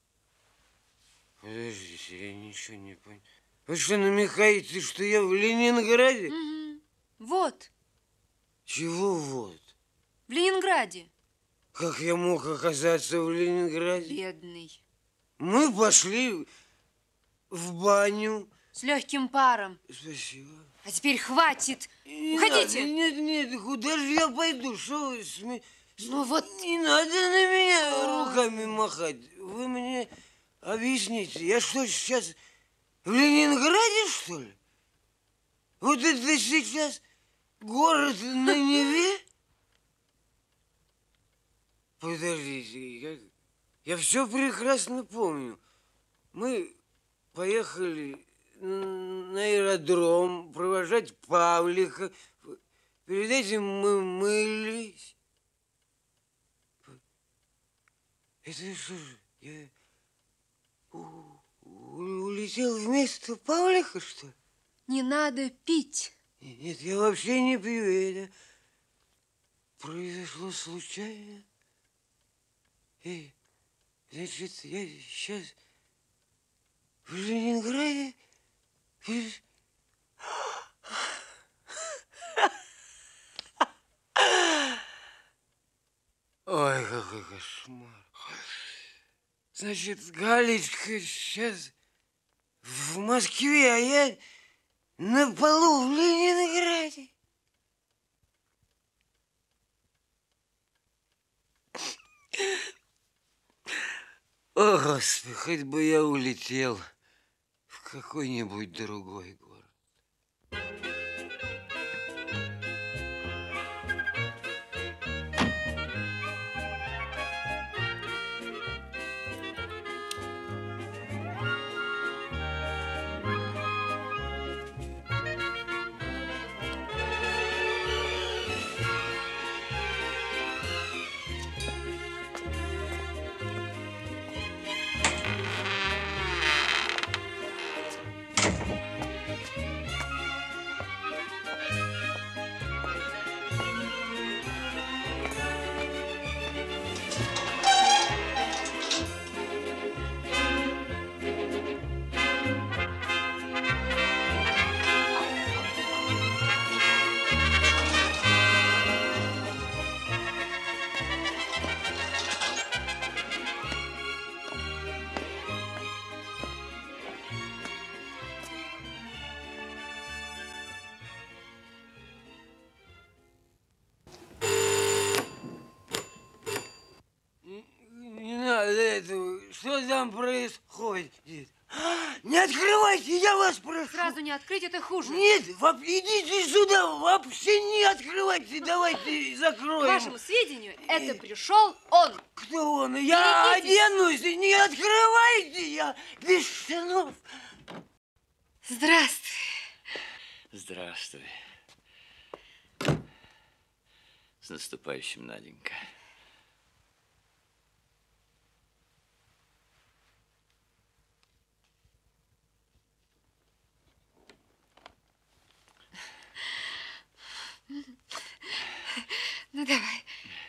Подождите, я ничего не понял. Вы что, намекаете, что я в Ленинграде? Вот. Чего вот? В Ленинграде. Как я мог оказаться в Ленинграде? Бедный. Мы пошли в баню. С легким паром. Спасибо. А теперь хватит. Не Уходите. надо, нет, куда же я пойду? Что вы Ну вот. Не надо на меня руками махать. Вы мне объясните, я что, сейчас в Ленинграде, что ли? Вот это сейчас город на Неве? Подождите, я все прекрасно помню. Мы поехали на аэродром провожать Павлика. Перед этим мы мылись. Это что же, я улетел вместо Павлика, что ли? Не надо пить. Нет, я вообще не пью. Это произошло случайно. Значит, я сейчас в Ленинграде. Ой, какой кошмар. Значит, Галечка сейчас в Москве, а я на полу в Ленинграде. О, Господи, хоть бы я улетел в какой-нибудь другой город. Что там происходит? Не открывайте, я вас прошу. Сразу не открыть, это хуже. Нет, идите сюда, вообще не открывайте, давайте закроем. К вашему сведению, это пришел он. Кто он? Я оденусь, не открывайте, я без штанов. Здравствуй. Здравствуй. С наступающим, Наденька. Ну, давай.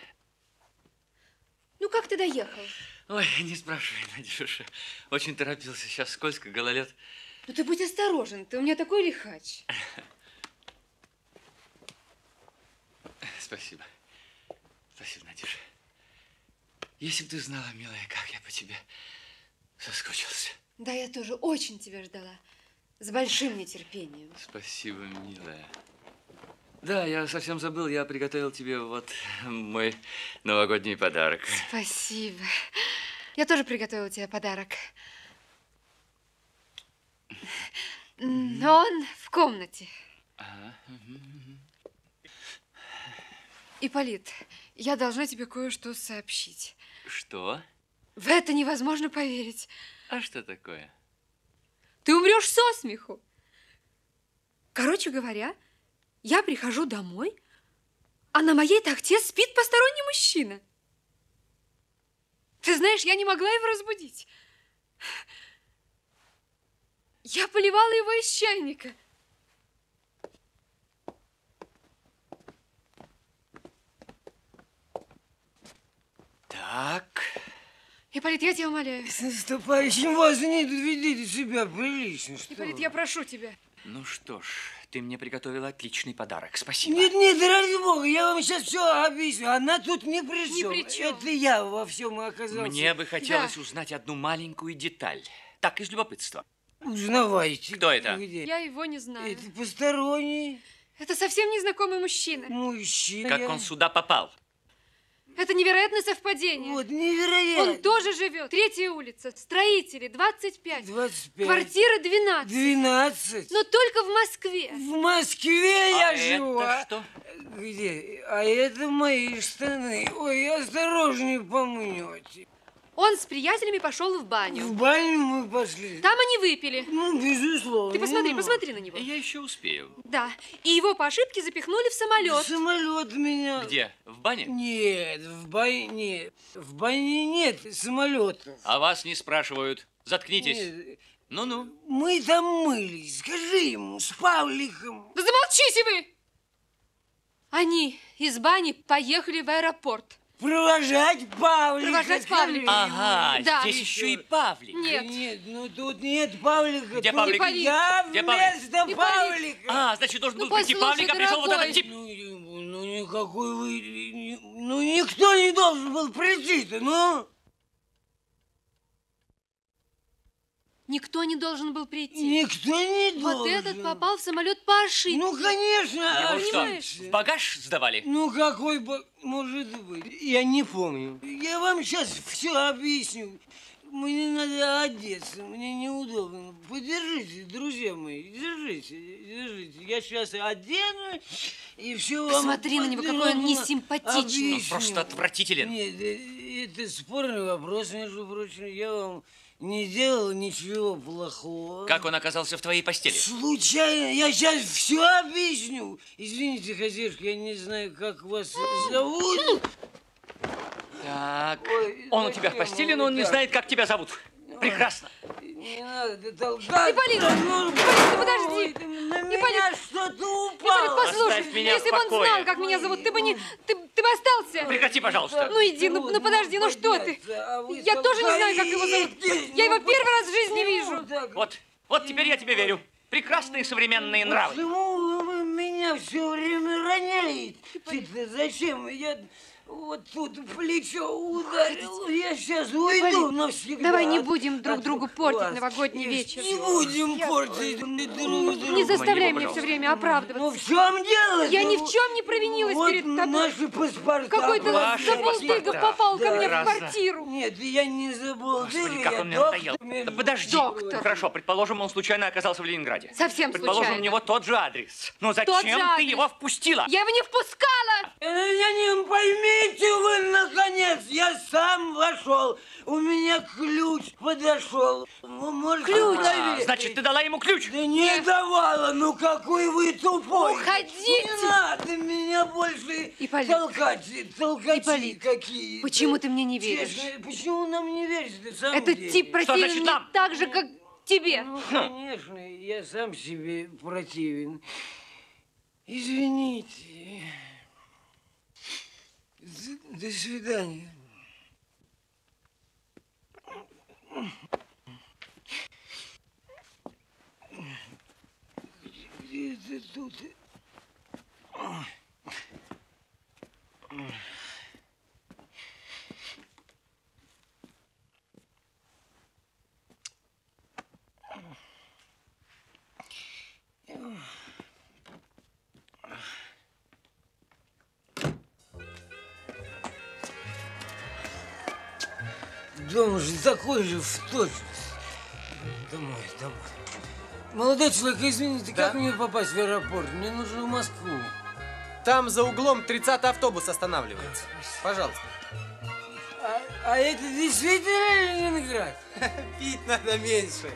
Ну, как ты доехал? Ой, не спрашивай, Надюша. Очень торопился. Сейчас скользко, гололед. Ну, ты будь осторожен. Ты у меня такой лихач. Спасибо. Спасибо, Надюша. Если бы ты знала, милая, как я по тебе соскучился. Да, я тоже очень тебя ждала. С большим нетерпением. Спасибо, милая. Да, я совсем забыл, я приготовил тебе вот мой новогодний подарок. Спасибо. Я тоже приготовила тебе подарок. Но он в комнате. Ага. Ипполит, я должна тебе кое-что сообщить. Что? В это невозможно поверить. А что такое? Ты умрешь со смеху. Короче говоря, я прихожу домой, а на моей тахте спит посторонний мужчина. Ты знаешь, я не могла его разбудить. Я поливала его из чайника. Так. Ипполит, я тебя умоляю. С наступающим вас не ведите себя прилично. Ипполит, я прошу тебя. Ну что ж, ты мне приготовила отличный подарок. Спасибо. Нет, нет, ради бога, я вам сейчас все объясню. Она тут ни при чем. Ни при чем. Это я во всем оказался. Мне бы хотелось узнать одну маленькую деталь. Так, из любопытства. Узнавайте. Кто это? Где? Я его не знаю. Это посторонний. Это совсем незнакомый мужчина. Мужчина. Как он сюда попал? Это невероятное совпадение. Вот, невероятно. Он тоже живет. 3-я улица. Строители, 25. 25. Квартира 12. 12. Но только в Москве. В Москве я живу. Это что? Где? А это мои штаны. Ой, осторожнее помнете. Он с приятелями пошел в баню. В баню мы пошли. Там они выпили. Ну, безусловно. Ты посмотри на него. Я еще успею. Да. И его по ошибке запихнули в самолет. В самолет меня. Где? В бане? Нет, в бане нет. В бане нет самолета. А вас не спрашивают. Заткнитесь. Нет. Ну-ну. Мы там мылись. Скажи ему, с Павликом. Да замолчите вы! Они из бани поехали в аэропорт. Провожать Павлика. Провожать Павлика. Ага, Да. здесь еще и Павлик. Нет. Нет, ну тут нет Павлика. Где тут Павлик? Я Где вместо Павлик? Павлика. А, значит, должен был прийти послушай, Павлик, а пришел вот дорогой. этот тип. Ну, Никакой вы... Ну, никто не должен был прийти-то, ну! Никто не должен был прийти. Никто не должен. Вот этот попал в самолет по ошибке. Ну, конечно. Его что, в багаж сдавали? Ну, какой может быть? Я не помню. Я вам сейчас все объясню. Мне надо одеться, мне неудобно. Подержите, друзья мои, держите. Я сейчас одену и все вам... Посмотри на него, какой он несимпатичный. Он просто отвратителен. Нет, это спорный вопрос, между прочим. Я вам не делал ничего плохого. Как он оказался в твоей постели? Случайно. Я сейчас все объясню. Извините, хозяюшка, я не знаю, как вас зовут. Так, он у тебя в постели, но он не знает, как тебя зовут. Прекрасно. Не надо толкать. Ипполит, Ипполит, подожди. Ипполит, что-то упало. Ипполит, послушай, Оставь меня если в бы он покое. знал, как меня зовут, ты бы остался. Прекрати, пожалуйста. Ну иди, ну подожди, ну что ты? Я тоже не знаю, как его зовут. Я его первый раз в жизни вижу. Вот теперь я тебе верю. Прекрасные современные нравы. Почему вы меня все время роняете? Зачем? Я вот тут в плечо ударил. Я сейчас уйду навсегда. Давай не будем друг другу портить новогодний вечер. Не будем портить друг другу. Не заставляй меня все время оправдываться. Ну в чем дело? Я ни в чем не провинилась вот перед тобой. Наши паспорта. Какой-то забулдыга попал ко мне в квартиру. Нет, я не забулдыга. Господи, как он мне надоел. Да подожди. Доктор. Хорошо, предположим, он случайно оказался в Ленинграде. Совсем предположим, случайно. у него тот же адрес. Но зачем ты его впустила? Я его не впускала. Я не поймите вы, наконец, я сам вошел. У меня ключ подошел. Ну, может, ключ? Значит, ты дала ему ключ? Да не давала, ну какой вы тупой. Уходите. Не надо меня больше толкать какие. Почему ты мне не веришь? Честно, почему нам не веришь? Ты сам Этот веришь. тип противен мне так же, как тебе. Ну, конечно, я сам себе противен. Извините. До свидания. Где ты тут? Дом же такой же в точности. Домой. Молодой человек, извините, как мне попасть в аэропорт? Мне нужно в Москву. Там за углом 30-й автобус останавливается. Пожалуйста. А это действительно Ленинград? Пить надо меньше.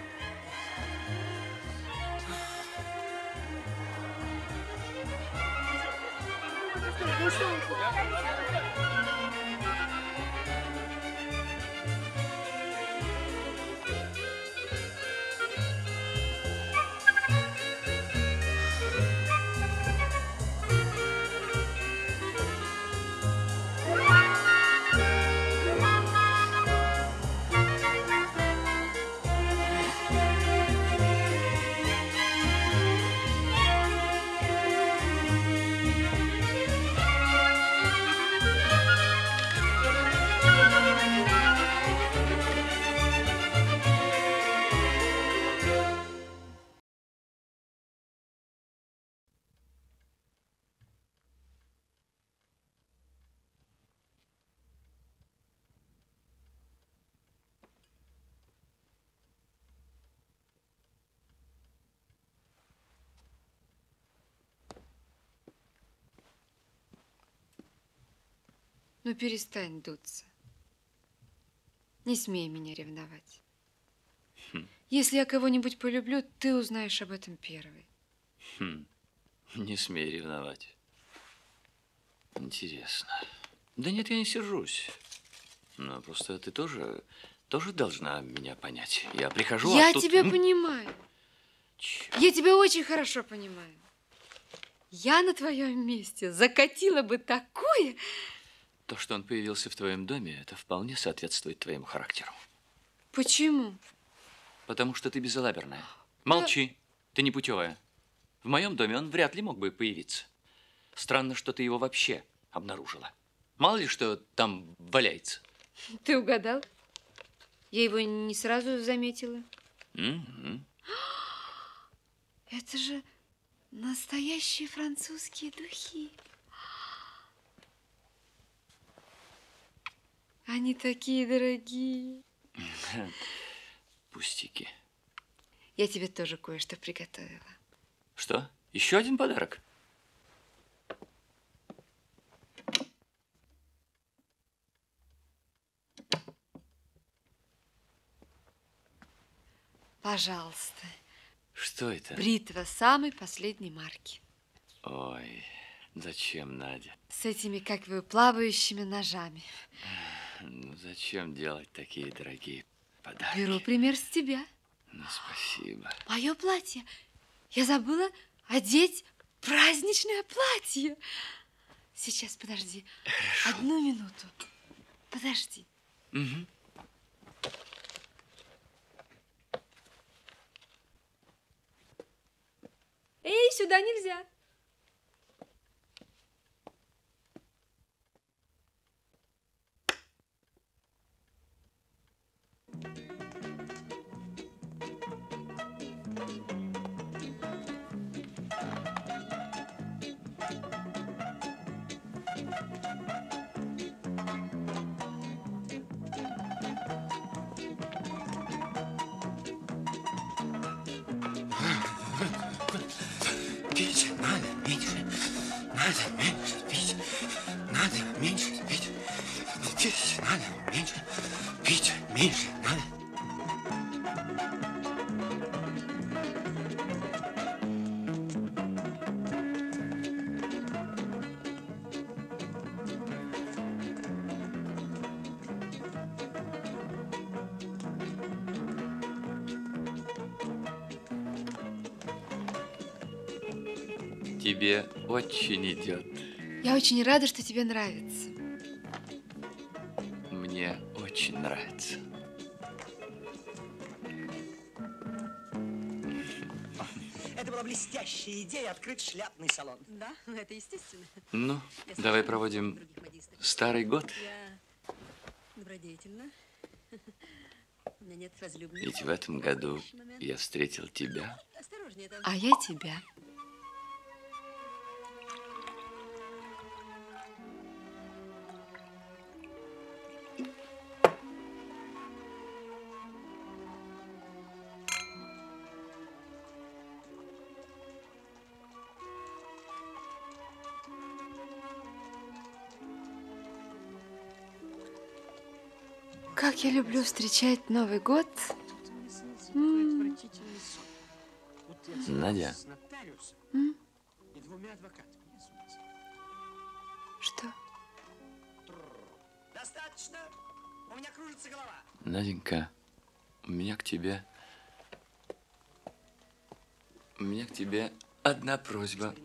Ну, перестань дуться. Не смей меня ревновать. Если я кого-нибудь полюблю, ты узнаешь об этом первой. Не смей ревновать. Интересно. Да нет, я не сержусь. Но просто ты тоже должна меня понять. Я прихожу, Я а тут... тебя понимаю. Я тебя очень хорошо понимаю. Я на твоем месте закатила бы такое... То, что он появился в твоем доме, это вполне соответствует твоему характеру. Почему? Потому что ты безалаберная. Молчи, ты непутевая. В моем доме он вряд ли мог бы появиться. Странно, что ты его вообще обнаружила. Мало ли, что там валяется. Ты угадал? Я его не сразу заметила. Это же настоящие французские духи. Они такие дорогие. Пустяки. Я тебе тоже кое-что приготовила. Что? Еще один подарок? Пожалуйста. Что это? Бритва самой последней марки. Ой, зачем, Надя? С этими, как вы, плавающими ножами. Ну, зачем делать такие дорогие подарки? Беру пример с тебя. Ну, спасибо. Мое платье. Я забыла одеть праздничное платье. Сейчас, подожди. Хорошо. 1 минуту. Подожди. Угу. Эй, сюда нельзя. Пить надо меньше, пить, надо меньше пить, пить надо меньше, пить меньше надо. Тебе очень идет. Я очень рада, что тебе нравится. Мне очень нравится. Это была блестящая идея открыть шляпный салон. Да, это естественно. Ну, давай проводим старый год. Я добродетельна. У меня нет возлюбленных. Ведь в этом году я встретил тебя. Осторожнее там. А я тебя. Как я люблю встречать Новый год. Надя. Что? Достаточно. У меня кружится голова. Наденька, у меня к тебе одна просьба.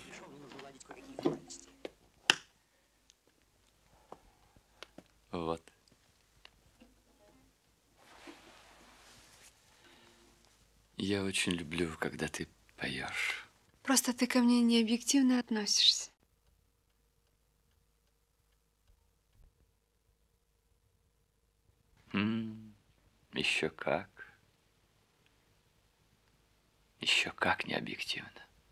Вот. Я очень люблю, когда ты поешь. Просто ты ко мне не объективно относишься. Еще как. Еще как не объективно.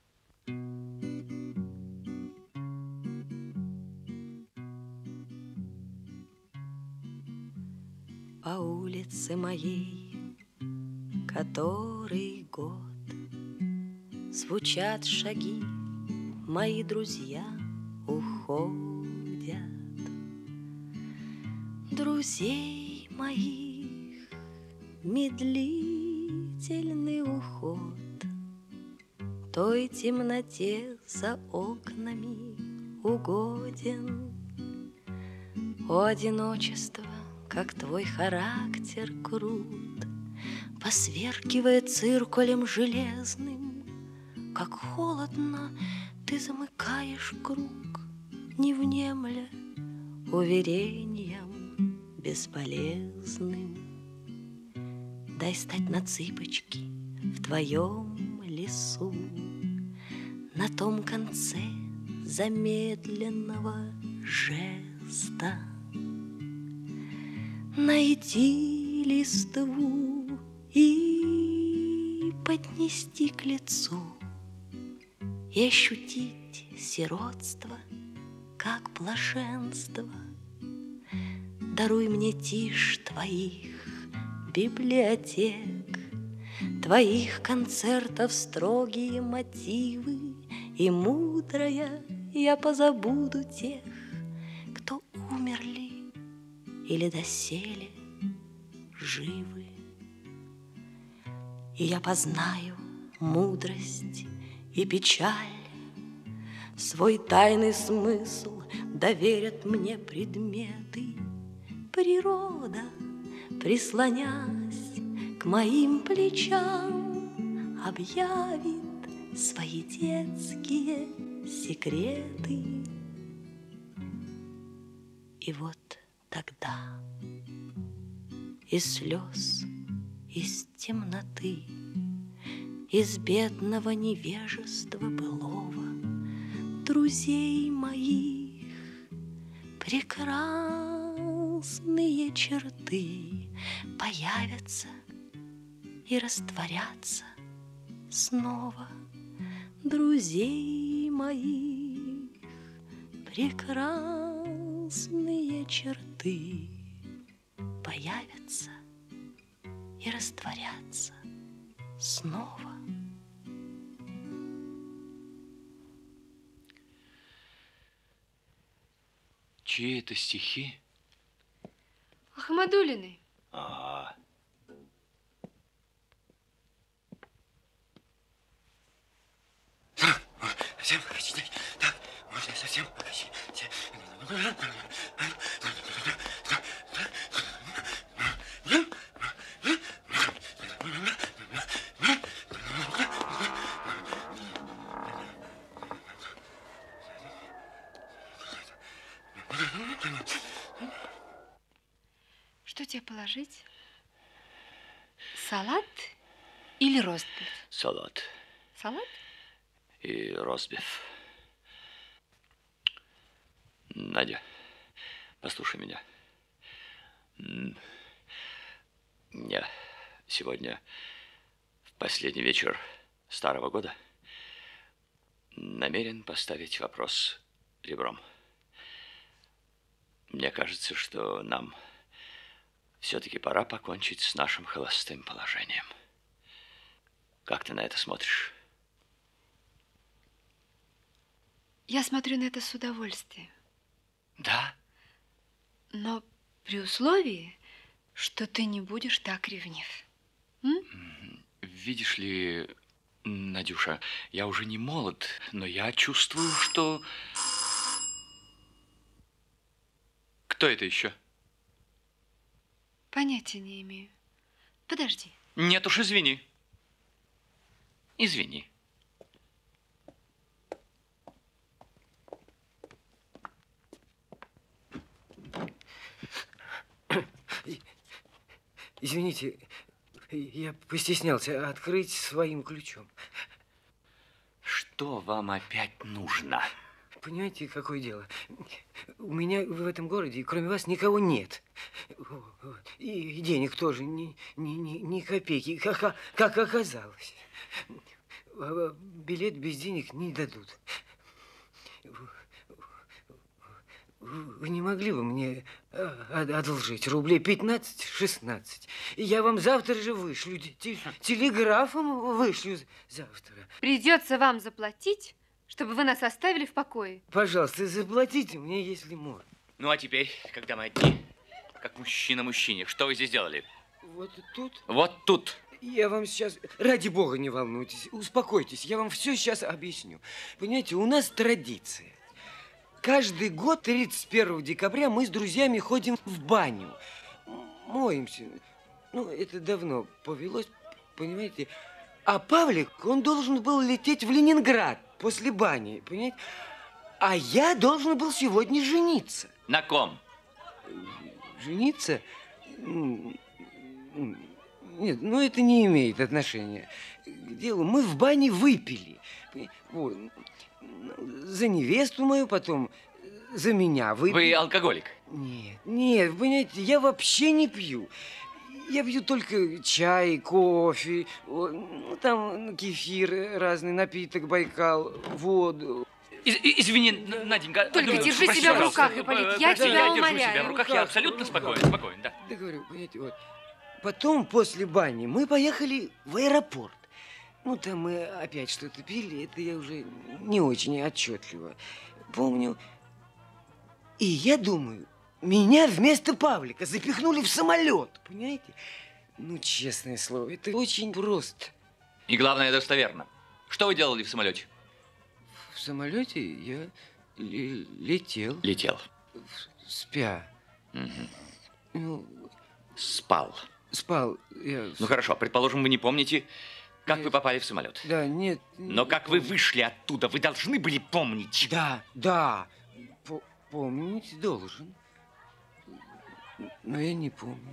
По улице моей, который год, звучат шаги, мои друзья уходят. Друзей моих медлительный уход той темноте за окнами угоден. О, одиночество, как твой характер крут, посверкивает циркулем железным, как холодно ты замыкаешь круг, не внемля уверением бесполезным. Дай стать на цыпочки в твоем лесу, на том конце замедленного жеста. Найти листву и поднести к лицу, и ощутить сиротство, как блаженство. Даруй мне тишь твоих библиотек, твоих концертов строгие мотивы, и мудрая я позабуду тех, кто умерли или доселе живы. И я познаю мудрость и печаль, свой тайный смысл доверят мне предметы. Природа, прислонясь к моим плечам, объявит свои детские секреты. И вот тогда из слез, из темноты, из бедного невежества былого, друзей моих прекрасные черты появятся и растворятся снова. Друзей моих прекрасные черты появятся и растворятся снова. Чьи это стихи? Ахмадуллины. Ага. Совсем погоди. Так, можно совсем погоди. Что тебе положить? Салат или ростбиф? Салат. Салат? И ростбиф. Надя, послушай меня. Я сегодня, в последний вечер Старого года, намерен поставить вопрос ребром. Мне кажется, что нам все-таки пора покончить с нашим холостым положением. Как ты на это смотришь? Я смотрю на это с удовольствием. Да? Но при условии, что ты не будешь так ревнив. М? Видишь ли, Надюша, я уже не молод, но я чувствую, что... Кто это еще? Понятия не имею. Подожди. Нет уж, извини. Извини. Извините, я постеснялся открыть своим ключом. Что вам опять нужно? Понимаете, какое дело? У меня в этом городе, кроме вас, никого нет. И денег тоже ни копейки, как оказалось. Билет без денег не дадут. Вы не могли бы мне одолжить рублей 15-16? Я вам завтра же вышлю, телеграфом вышлю завтра. Придется вам заплатить, чтобы вы нас оставили в покое. Пожалуйста, заплатите мне, если можно. Ну, а теперь, когда мы одни, как мужчина мужчине, что вы здесь делали? Вот тут? Вот тут. Я вам сейчас... Ради бога, не волнуйтесь, успокойтесь, я вам все сейчас объясню. Понимаете, у нас традиция. Каждый год 31 декабря мы с друзьями ходим в баню. Моемся. Ну, это давно повелось, понимаете. А Павлик, он должен был лететь в Ленинград после бани, понимаете. А я должен был сегодня жениться. На ком? Жениться? Нет, ну это не имеет отношения к делу. Мы в бане выпили. Вот. за невесту мою, потом за меня выпил. Вы алкоголик? Нет, вы понимаете, я вообще не пью. Я пью только чай, кофе, ну, там кефир, разный напиток, Байкал, воду. Извини, Наденька. Только держи себя в руках, Ипполит, я тебя умоляю. Я держу себя в руках, я абсолютно спокоен, да. Да говорю, понимаете, вот. Потом, после бани, мы поехали в аэропорт. Ну, там мы опять что-то пили, это я уже не очень отчетливо помню. И я думаю, меня вместо Павлика запихнули в самолет, понимаете? Ну, честное слово, это очень просто. И главное, достоверно. Что вы делали в самолете? В самолете я летел. Летел. Спя. Ну, спал. Спал. Ну, хорошо, предположим, вы не помните, как вы попали в самолет. Да, нет. Но как вы вышли оттуда, вы должны были помнить. Да. Помнить должен. Но я не помню.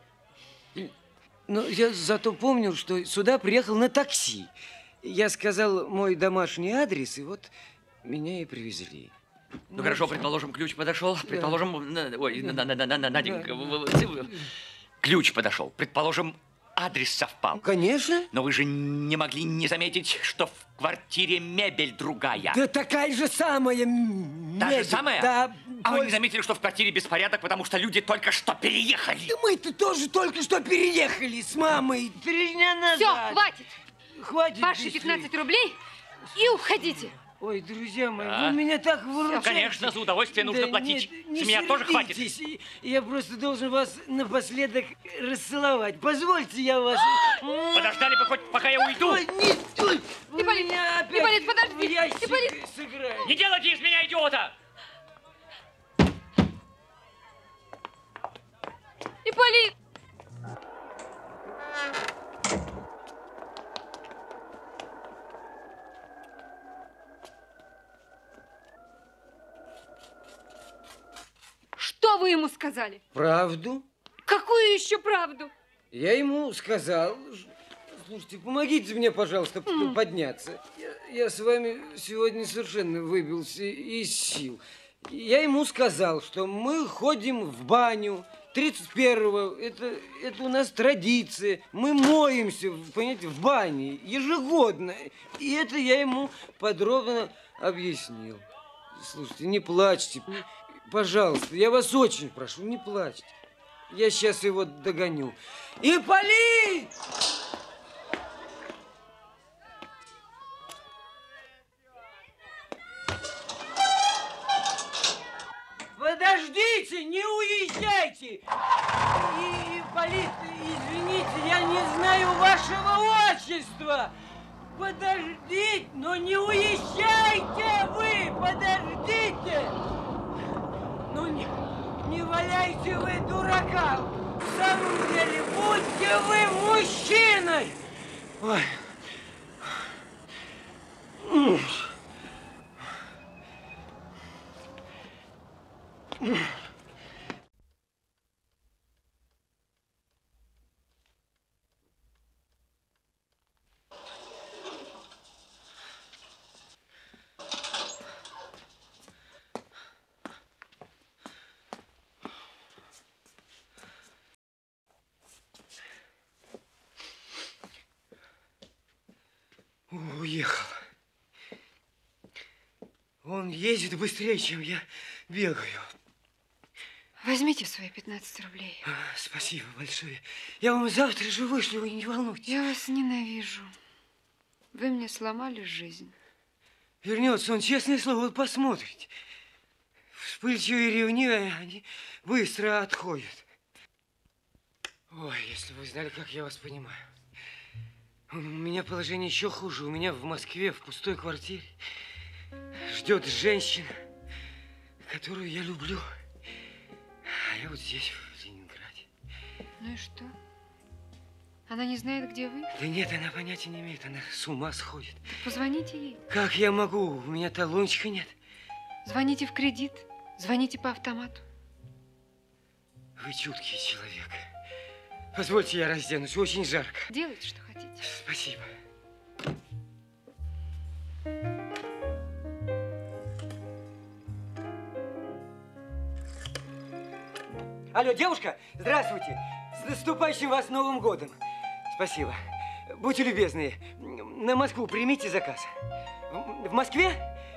Но я зато помню, что сюда приехал на такси. Я сказал мой домашний адрес, и вот меня и привезли. Ну, хорошо, предположим, ключ подошел. Предположим, ой, Наденька, ключ подошел. Предположим, адрес совпал. Конечно. Но вы же не могли не заметить, что в квартире мебель другая. Да такая же самая мебель. Та же самая? Да. А вы не заметили, что в квартире беспорядок, потому что люди только что переехали? Да мы-то тоже только что переехали с мамой 3 дня назад. Все, хватит. Хватит. Ваши 15 рублей и уходите. Ой, друзья мои, вы меня так выручаете. Конечно, за удовольствие нужно платить. Не с меня тоже хватит. Я просто должен вас напоследок расцеловать. Позвольте, я вас... Подождали бы хоть, пока я уйду. Ой, нет, ой, Ипполит, подожди. Ипполит, сыграй. Не делайте из меня идиота! Ипполит! Что вы ему сказали? Правду? Какую еще правду? Я ему сказал, слушайте, помогите мне, пожалуйста, подняться. Я с вами сегодня совершенно выбился из сил. Я ему сказал, что мы ходим в баню 31-го, это у нас традиция. Мы моемся, понимаете, в бане ежегодно. И это я ему подробно объяснил. Слушайте, не плачьте, пожалуйста, я вас очень прошу, не плачьте. Я сейчас его догоню. Ипполит! Подождите, не уезжайте! Ипполит, извините, я не знаю вашего отчества. Подождите, но не уезжайте вы! Подождите! Ну, не валяйте вы дурака! В самом деле, будьте вы мужчиной! Ой. Уехал. Он ездит быстрее, чем я бегаю. Возьмите свои 15 рублей. Спасибо большое. Я вам завтра же вышлю, вы не волнуйтесь. Я вас ненавижу. Вы мне сломали жизнь. Вернется он, честное слово, вы посмотрите. Вспыльчивые и ревнивые, они быстро отходят. Ой, если бы вы знали, как я вас понимаю. У меня положение еще хуже. У меня в Москве, в пустой квартире, ждет женщина, которую я люблю. А я вот здесь, в Ленинграде. Ну и что? Она не знает, где вы? Да нет, она понятия не имеет. Она с ума сходит. Позвоните ей. Как я могу? У меня талончика нет. Звоните в кредит. Звоните по автомату. Вы чуткий человек. Позвольте, я разденусь. Очень жарко. Делайте, что хотите. Спасибо. Алло, девушка, здравствуйте. С наступающим вас Новым годом. Спасибо. Будьте любезны, на Москву примите заказ. В Москве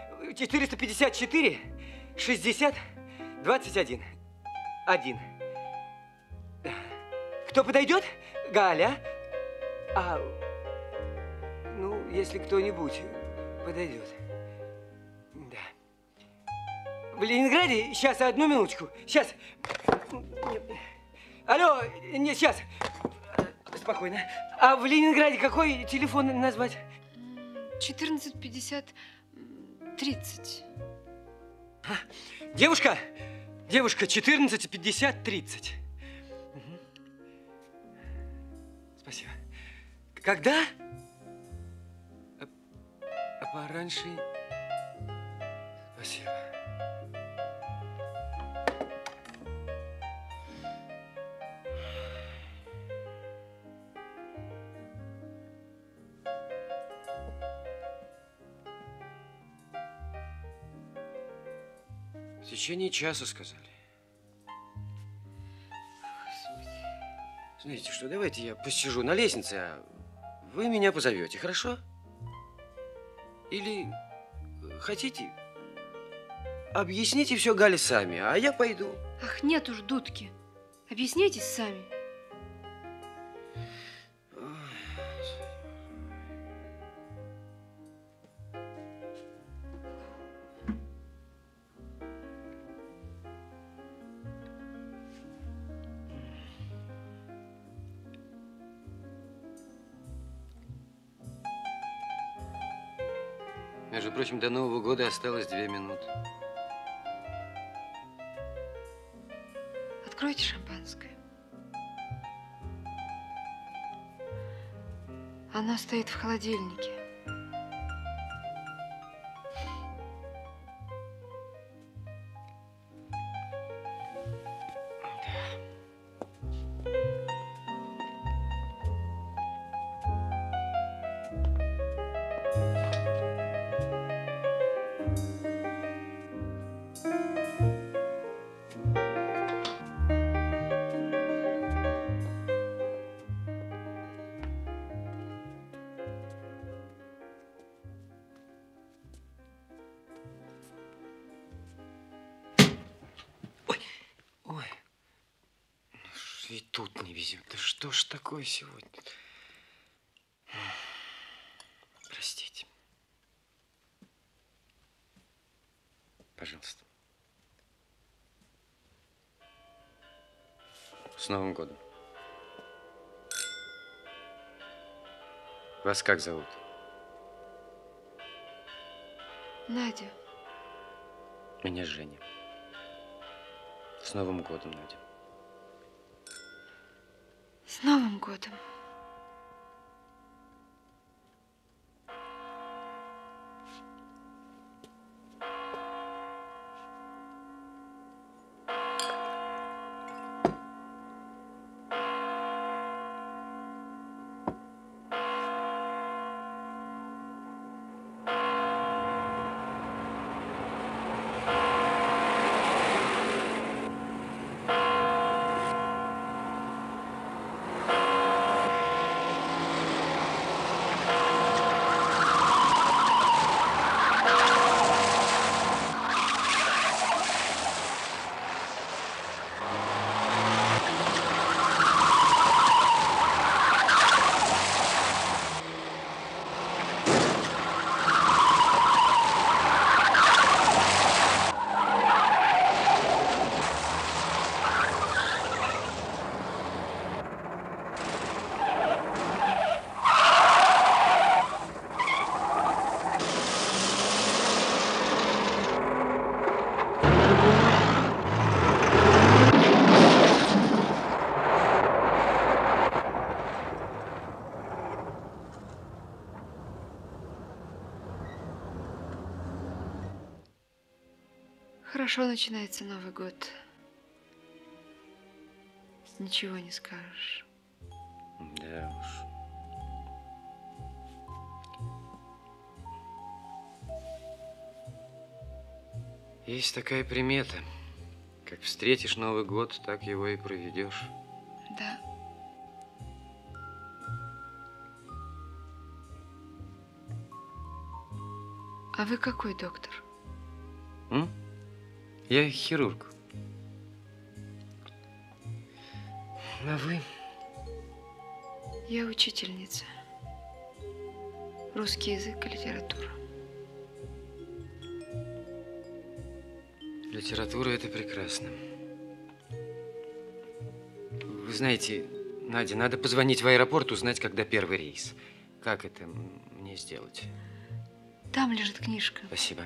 454 60 21 1. Кто подойдет? Галя. Ну, если кто-нибудь подойдет. Да. В Ленинграде? Сейчас, одну минуточку. Сейчас. Алло, нет, сейчас. Спокойно. А в Ленинграде какой телефон назвать? 14 50 30. Девушка, 14 50 30. Спасибо. Когда? А пораньше? Спасибо. В течение часа сказали. Знаете что, давайте я посижу на лестнице, а вы меня позовете, хорошо? Или хотите, объясните все Гале сами, а я пойду. Ах, нет уж, дудки. Объясняйтесь сами. Между прочим, до Нового года осталось 2 минуты. Откройте шампанское. Оно стоит в холодильнике. И тут не везет. Да что ж такое сегодня? Простите. Пожалуйста. С Новым годом. Вас как зовут? Надя. Меня Женя. С Новым годом, Надя. С Новым годом. Хорошо начинается Новый год. Ничего не скажешь. Да уж. Есть такая примета. Как встретишь Новый год, так его и проведешь. Да. А вы какой доктор? Я хирург. А вы? Я учительница. Русский язык и литература. Литература – это прекрасно. Вы знаете, Надя, надо позвонить в аэропорт, узнать, когда первый рейс. Как это мне сделать? Там лежит книжка. Спасибо.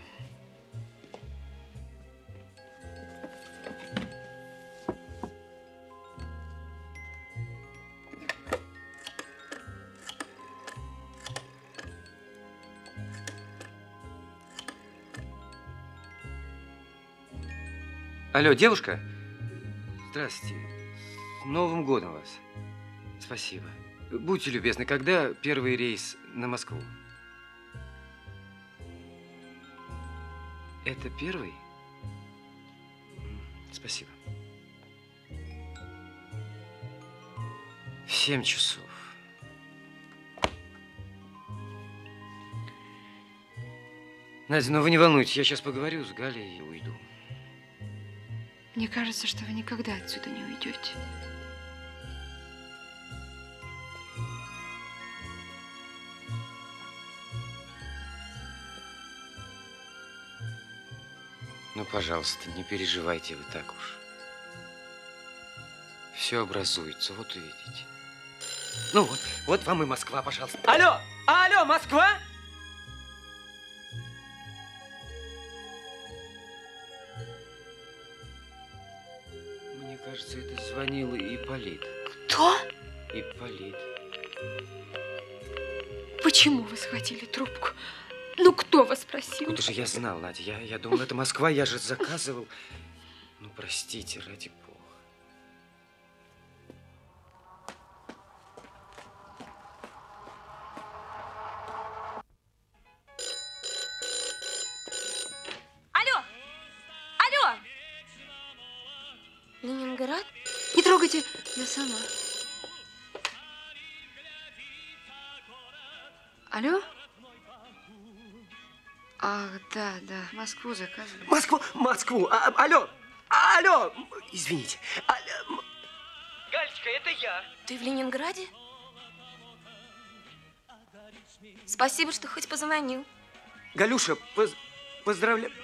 Алло, девушка? Здравствуйте. С Новым годом вас. Спасибо. Будьте любезны, когда первый рейс на Москву? Это первый? Спасибо. В 7 часов. Надя, ну вы не волнуйтесь, я сейчас поговорю с Галей и уйду. Мне кажется, что вы никогда отсюда не уйдете. Ну, пожалуйста, не переживайте вы так уж. Все образуется, вот увидите. Ну вот вам и Москва, пожалуйста. Алло! Алло, Москва? Мне кажется, это звонил Ипполит. Кто? Ипполит. Почему вы схватили трубку? Ну, кто вас просил? Откуда же я знал, Надя? Я думал, это Москва, я же заказывал. Ну, простите, ради бога. Алло! Алло! Ленинград? Не трогайте, я сама. Алло? Ах, да, Москву заказывали. Москву! Алло! Алло! Извините. Алло. Галечка, это я. Ты в Ленинграде? Спасибо, что хоть позвонил. Галюша, поздравляю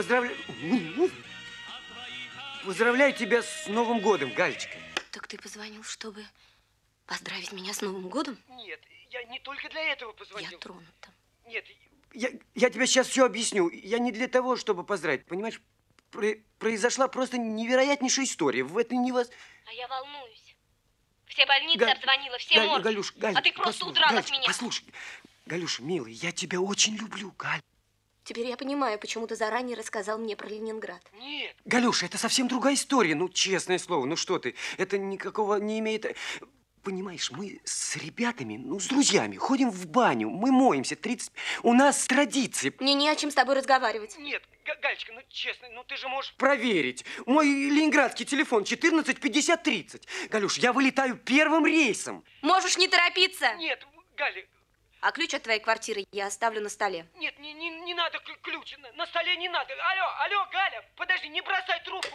тебя с Новым годом, Галечка. Так ты позвонил, чтобы поздравить меня с Новым годом? Нет, я не только для этого позвонил. Я тронута. Нет, я тебе сейчас все объясню. Я не для того, чтобы поздравить. Понимаешь, произошла просто невероятнейшая история. В это не вас... А я волнуюсь. Все больницы обзвонила, все морги. Галюш, а ты просто удрал от меня. Послушай, Галюша, милый, я тебя очень люблю, Галь. Теперь я понимаю, почему ты заранее рассказал мне про Ленинград. Нет. Галюша, это совсем другая история. Ну, честное слово, ну что ты. Это никакого не имеет... Понимаешь, мы с ребятами, ну, с друзьями, ходим в баню, мы моемся, 30... У нас традиции. Мне не о чем с тобой разговаривать. Нет, Галечка, ну, честно, ну, ты же можешь проверить. Мой ленинградский телефон 14 50 30. Галюш, я вылетаю первым рейсом. Можешь не торопиться. Нет, Галя... А ключ от твоей квартиры я оставлю на столе. Нет, не надо ключ, на столе не надо. Алло, Галя, подожди, не бросай трубку.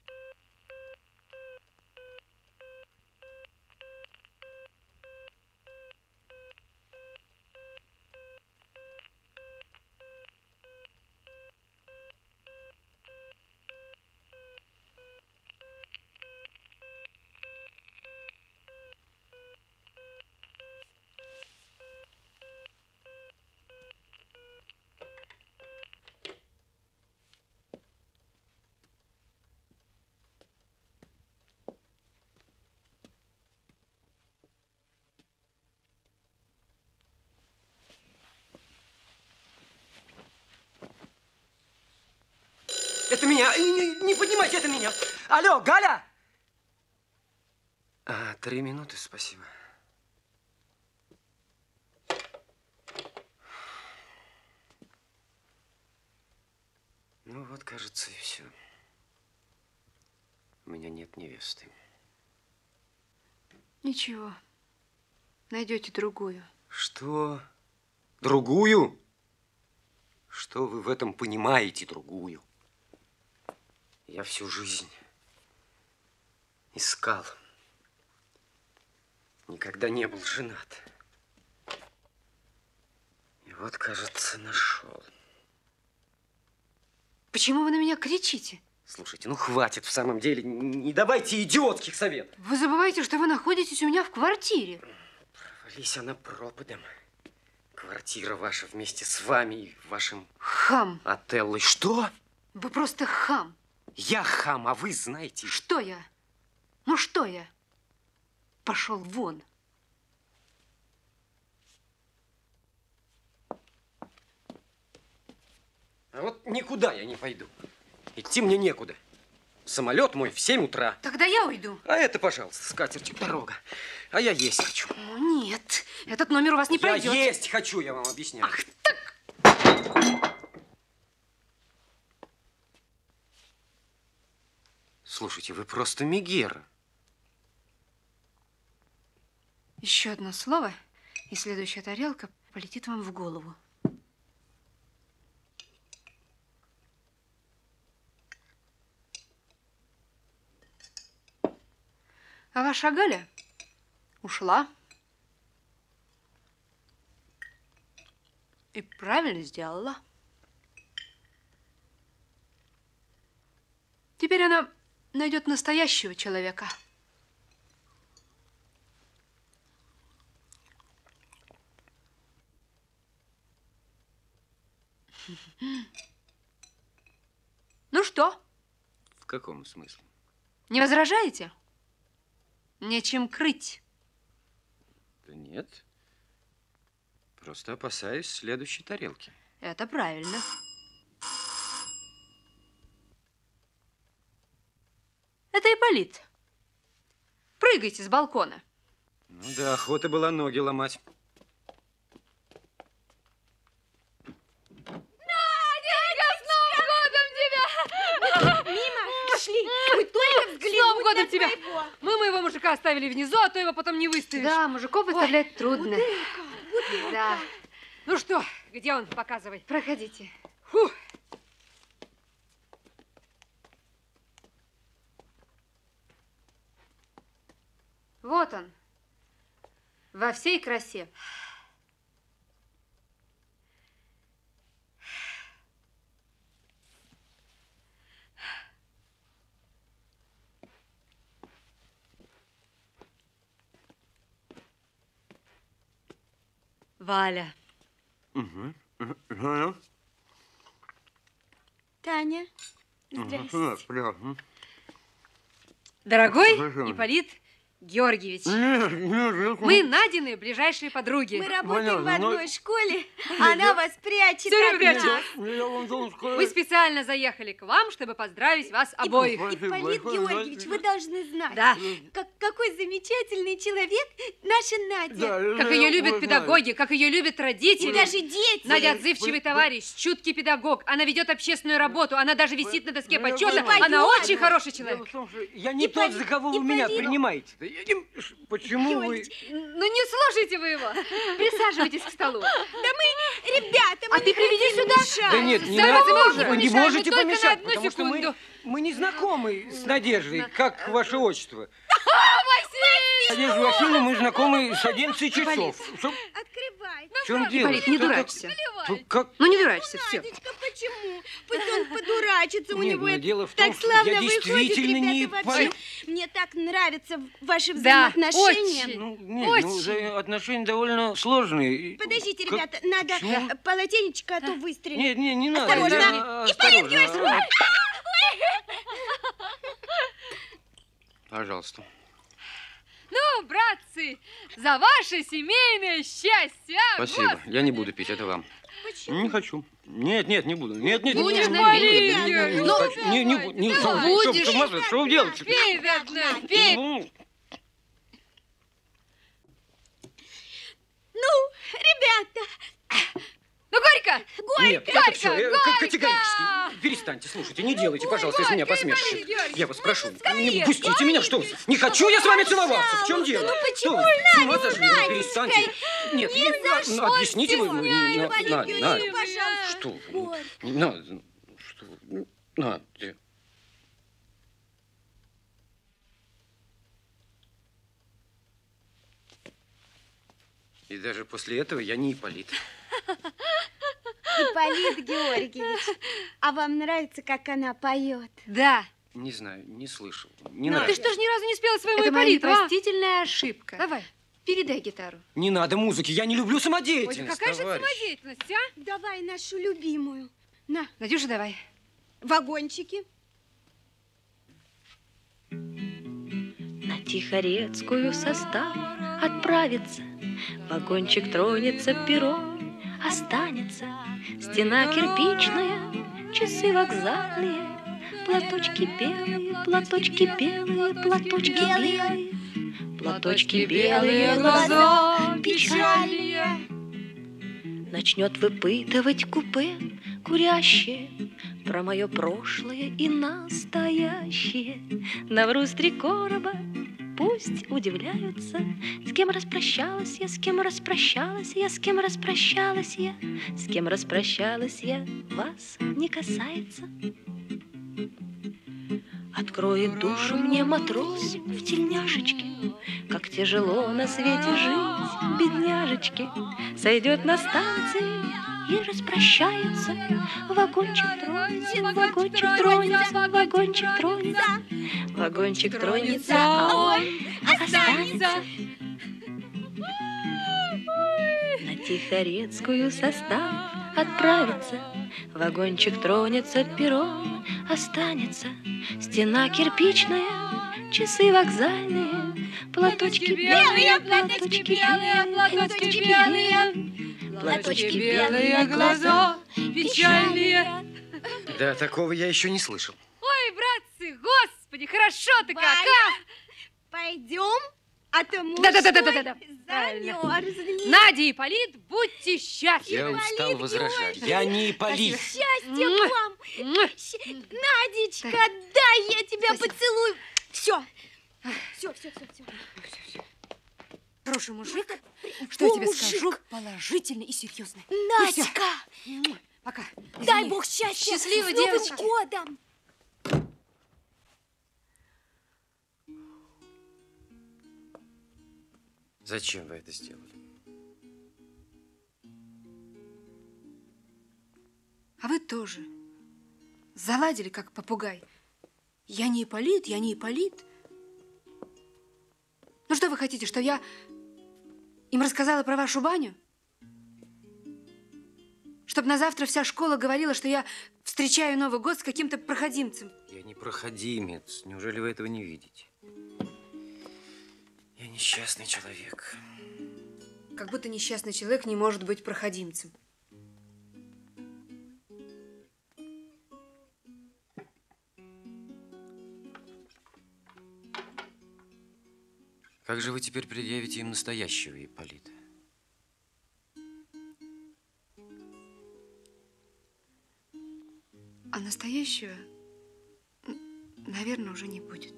Это меня! Не поднимайте, это меня! Алло, Галя! 3 минуты, спасибо. Ну вот, кажется, и все. меня нет невесты. Ничего. Найдете другую. Что? Другую? Что вы в этом понимаете, другую? Я всю жизнь искал. Никогда не был женат. И вот, кажется, нашел. Почему вы на меня кричите? Слушайте, ну хватит в самом деле. Не давайте идиотских советов. Вы забываете, что вы находитесь у меня в квартире. Провались она пропадом. Квартира ваша вместе с вами и вашим... Хам. Отеллой. Что? Вы просто хам. Я хам, а вы знаете... Что я? Ну что я? Пошел вон. А вот никуда я не пойду. Идти мне некуда. Самолет мой в 7 утра. Тогда я уйду. А это, пожалуйста, с катертью дорога. А я есть хочу. Ну, нет, этот номер у вас не пройдет. Я есть хочу, я вам объясняю. Ах так! Слушайте, вы просто Мегера. Еще одно слово, и следующая тарелка полетит вам в голову. А ваша Галя ушла. И правильно сделала. Теперь она найдет настоящего человека. Ну что? В каком смысле? Не возражаете? Нечем крыть. Да нет. Просто опасаюсь следующей тарелки. Это правильно. Это Ипполит. Прыгайте с балкона. Ну да, охота была ноги ломать. Пошли! Мы только взглянули. С Новым годом тебя! Мы моего мужика оставили внизу, а то его потом не выставишь. Да, мужиков выставлять трудно. Да. Ну что, где он? Показывай. Проходите. Фу. Вот он. Во всей красе. Валя. Таня, здрасте. Дорогой Ипполит Георгиевич, мы Надины ближайшие подруги. Мы работаем в одной школе, она вас прячет Всё от время нас. Мы специально заехали к вам, чтобы поздравить вас обоих. Ипполит Георгиевич, вы должны знать, Да. какой замечательный человек наша Надя. Как ее любят педагоги, как ее любят родители. И даже дети. Надя отзывчивый товарищ, чуткий педагог. Она ведет общественную работу, она даже висит на доске почета. Она очень хороший человек. Я не тот, за кого вы меня принимаете. Почему вы... Ну не слушайте вы его. Присаживайтесь к столу. Да мы, ребята, мы А ты приведи сюда. Да нет, не надо. вы не можете только помешать, на одну потому что секунду. мы не знакомы с Надеждой. Как ваше отчество? Василий! Надежда Васильевна, мы знакомы с 11 часов. Открывай. В чем дело? Ипполит, не дурачься. Как? Ну не дурачься, все. Надечка, почему? Пусть он подурачится, у Нет, него но это дело в том, так что славно я выходит, действительно не ребята, вообще. Ипполит. Мне так нравятся ваши Да, взаимоотношения. очень. Ну, нет, Очень. ну, отношения довольно сложные. Подождите, Как- ребята, надо Почему? полотенечко, а то выстрелит. Нет, не надо. Осторожно. Ипполит Георгиевич! Пожалуйста. Ну, братцы, за ваше семейное счастье. Спасибо. Я не буду пить, это вам. Почему? Не хочу. Нет, не буду. Нет, Будешь не налить. хочу. Не буду. Будешь. Что вы делаете? Пей, родной, пей. Ну, ребята, Ну, Горько, Горько! Это все, категорически. Перестаньте, слушайте, не делайте, пожалуйста, из меня посмешище. Я вас прошу, не пустите меня, что вы? Не хочу я с вами целоваться. В чем дело? Ну почему С ума сошли, перестаньте. Нет, объясните вы. Надя, пожалуйста. что вы? Надя, что вы? Надя. И даже после этого я не Ипполит. Ипполит Георгиевич, а вам нравится, как она поет? Да. Не знаю, не слышал. Не Ну нравится. ты что ж ни разу не спела своему Это моя Ипполиту, а? простительная ошибка. Давай, передай гитару. Не надо музыки, я не люблю самодеятельность. Ой, какая же это товарищ. самодеятельность, а? Давай нашу любимую. На. Надюша, давай. Вагончики. На Тихорецкую состав отправится, вагончик тронется, перрон останется, стена кирпичная, часы вокзальные, платочки белые, платочки белые, платочки белые, платочки белые, глаза печальные. Начнет выпытывать купе курящее про мое прошлое и настоящее. Навру с 3 короба, пусть удивляются, с кем распрощалась я, с кем распрощалась я, с кем распрощалась я, с кем распрощалась я, вас не касается. Откроет душу мне матрос в тельняшечке, как тяжело на свете жить, бедняжечки. Сойдет на станции и распрощается, вагончик тронется, вагончик тронется, вагончик тронется, вагончик тронется, а он останется. На Тихорецкую состав отправится, вагончик тронется, перрон останется, стена кирпичная, часы вокзальные, платочки белые, платочки белые, платочки белые, платочки белые, глаза печальные. Да, такого я еще не слышал. Ой, братцы, господи, хорошо-то как, а? Пойдем, а то муж Да. замерзнет. Надя и Ипполит, будьте счастливы. Я устал возражать. Я не Ипполит. Счастья вам! Надечка, дай я тебя поцелую. Все. Хороший мужик, что я тебе скажу, положительный и серьезный. Надечка! Пока. Дай Бог счастья! Счастливо, с Новым девочки! годом! Зачем вы это сделали? А вы тоже заладили, как попугай. Я не Ипполит, я не Ипполит. Ну что вы хотите, что я им рассказала про вашу баню? Чтоб на завтра вся школа говорила, что я встречаю Новый год с каким-то проходимцем. Я не проходимец. Неужели вы этого не видите? Я несчастный человек. Как будто несчастный человек не может быть проходимцем. Как же вы теперь предъявите им настоящего Ипполита? А настоящего, наверное, уже не будет.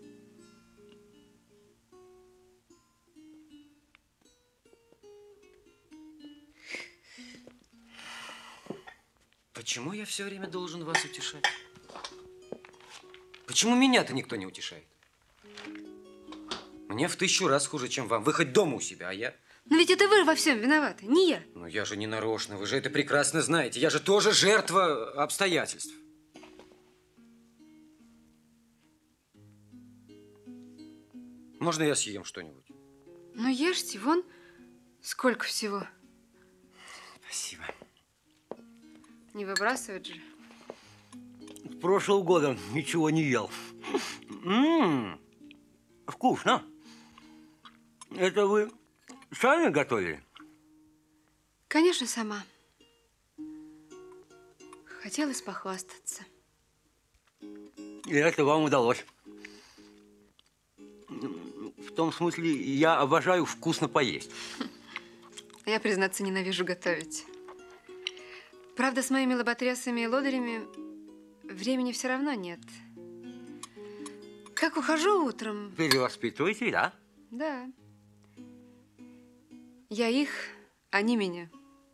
Почему я все время должен вас утешать? Почему меня-то никто не утешает? Мне в 1000 раз хуже, чем вам. Вы хоть дома у себя, а я... Но ведь это вы во всем виноваты, не я. Ну, я же не нарочно, вы же это прекрасно знаете. Я же тоже жертва обстоятельств. Можно я съем что-нибудь? Ну, ешьте, вон сколько всего. Спасибо. Не выбрасывать же. С прошлого года ничего не ел. Вкусно. Это вы сами готовили? Конечно, сама. Хотелось похвастаться. И это вам удалось. В том смысле, я обожаю вкусно поесть. Я, признаться, ненавижу готовить. Правда, с моими лоботрясами и лодырями времени все равно нет. Как ухожу утром... Перевоспитываете, да? Да. Я их, они меня.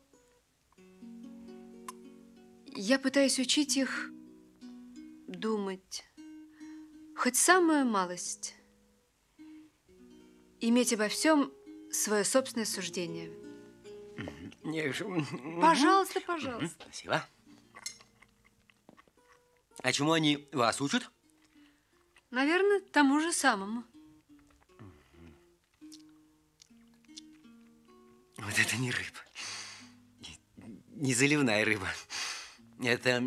Я пытаюсь учить их думать. Хоть самую малость. Иметь обо всем свое собственное суждение. Пожалуйста, пожалуйста. Спасибо. А чему они вас учат? Наверное, тому же самому. Вот это не рыба. Не заливная рыба. Это...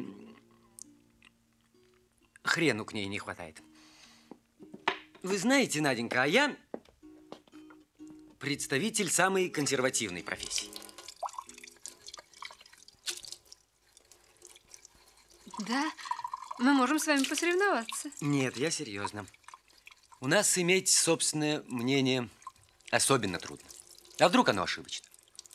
Хрену к ней не хватает. Вы знаете, Наденька, а я представитель самой консервативной профессии. Да, мы можем с вами посоревноваться. Нет, я серьезно. У нас иметь собственное мнение особенно трудно. А вдруг оно ошибочно?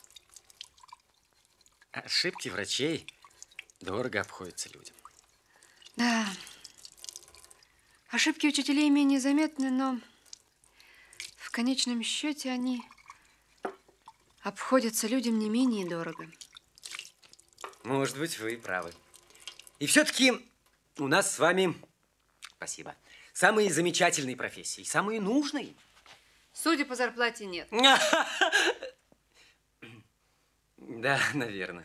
Ошибки врачей дорого обходятся людям. Да. Ошибки учителей менее заметны, но в конечном счете они обходятся людям не менее дорого. Может быть, вы правы. И все-таки у нас с вами, спасибо, самые замечательные профессии, самые нужные. Судя по зарплате, нет. Да, наверное.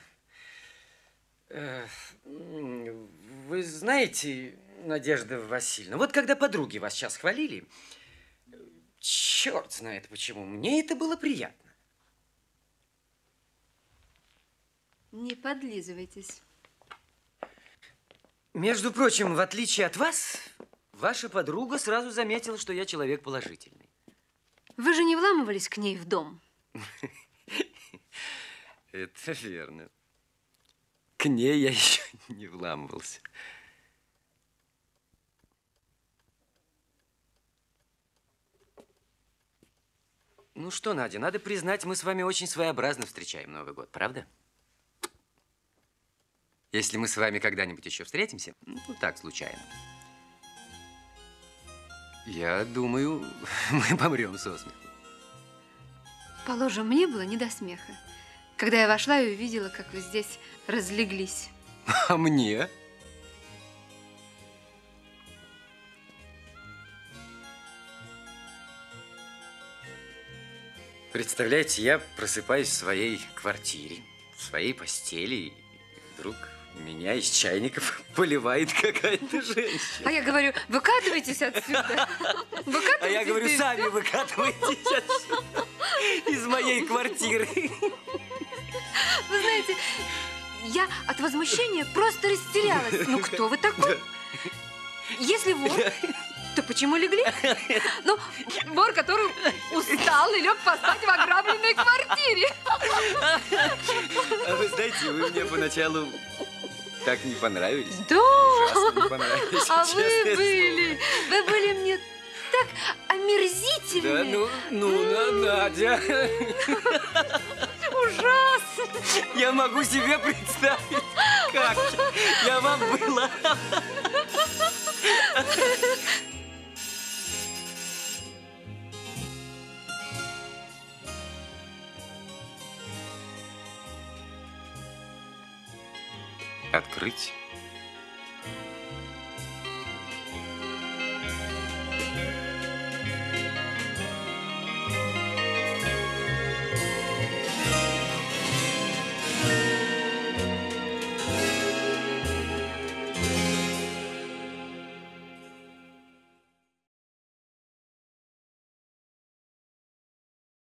Вы знаете, Надежда Васильевна, вот когда подруги вас сейчас хвалили, черт знает почему, мне это было приятно. Не подлизывайтесь. Между прочим, в отличие от вас, ваша подруга сразу заметила, что я человек положительный. Вы же не вламывались к ней в дом? Это верно. К ней я еще не вламывался. Ну что, Надя, надо признать, мы с вами очень своеобразно встречаем Новый год, правда? Если мы с вами когда-нибудь еще встретимся, ну, так, случайно, я думаю, мы помрем со смеху. Положим, мне было не до смеха, когда я вошла и увидела, как вы здесь разлеглись. А мне? Представляете, я просыпаюсь в своей квартире, в своей постели, и вдруг меня из чайников поливает какая-то женщина. А я говорю, выкатывайтесь отсюда. А я говорю, сами выкатывайтесь отсюда, из моей квартиры. Вы знаете, я от возмущения просто растерялась. Ну, кто вы такой? Если вор, то почему легли? Ну, вор, который устал и лег поспать в ограбленной квартире. А вы знаете, вы мне поначалу так не понравились. Да. Ужасно не понравились. А вы были мне так омерзительны. Да, Надя. Ужасно. Я могу себе представить, как я вам была. Открыть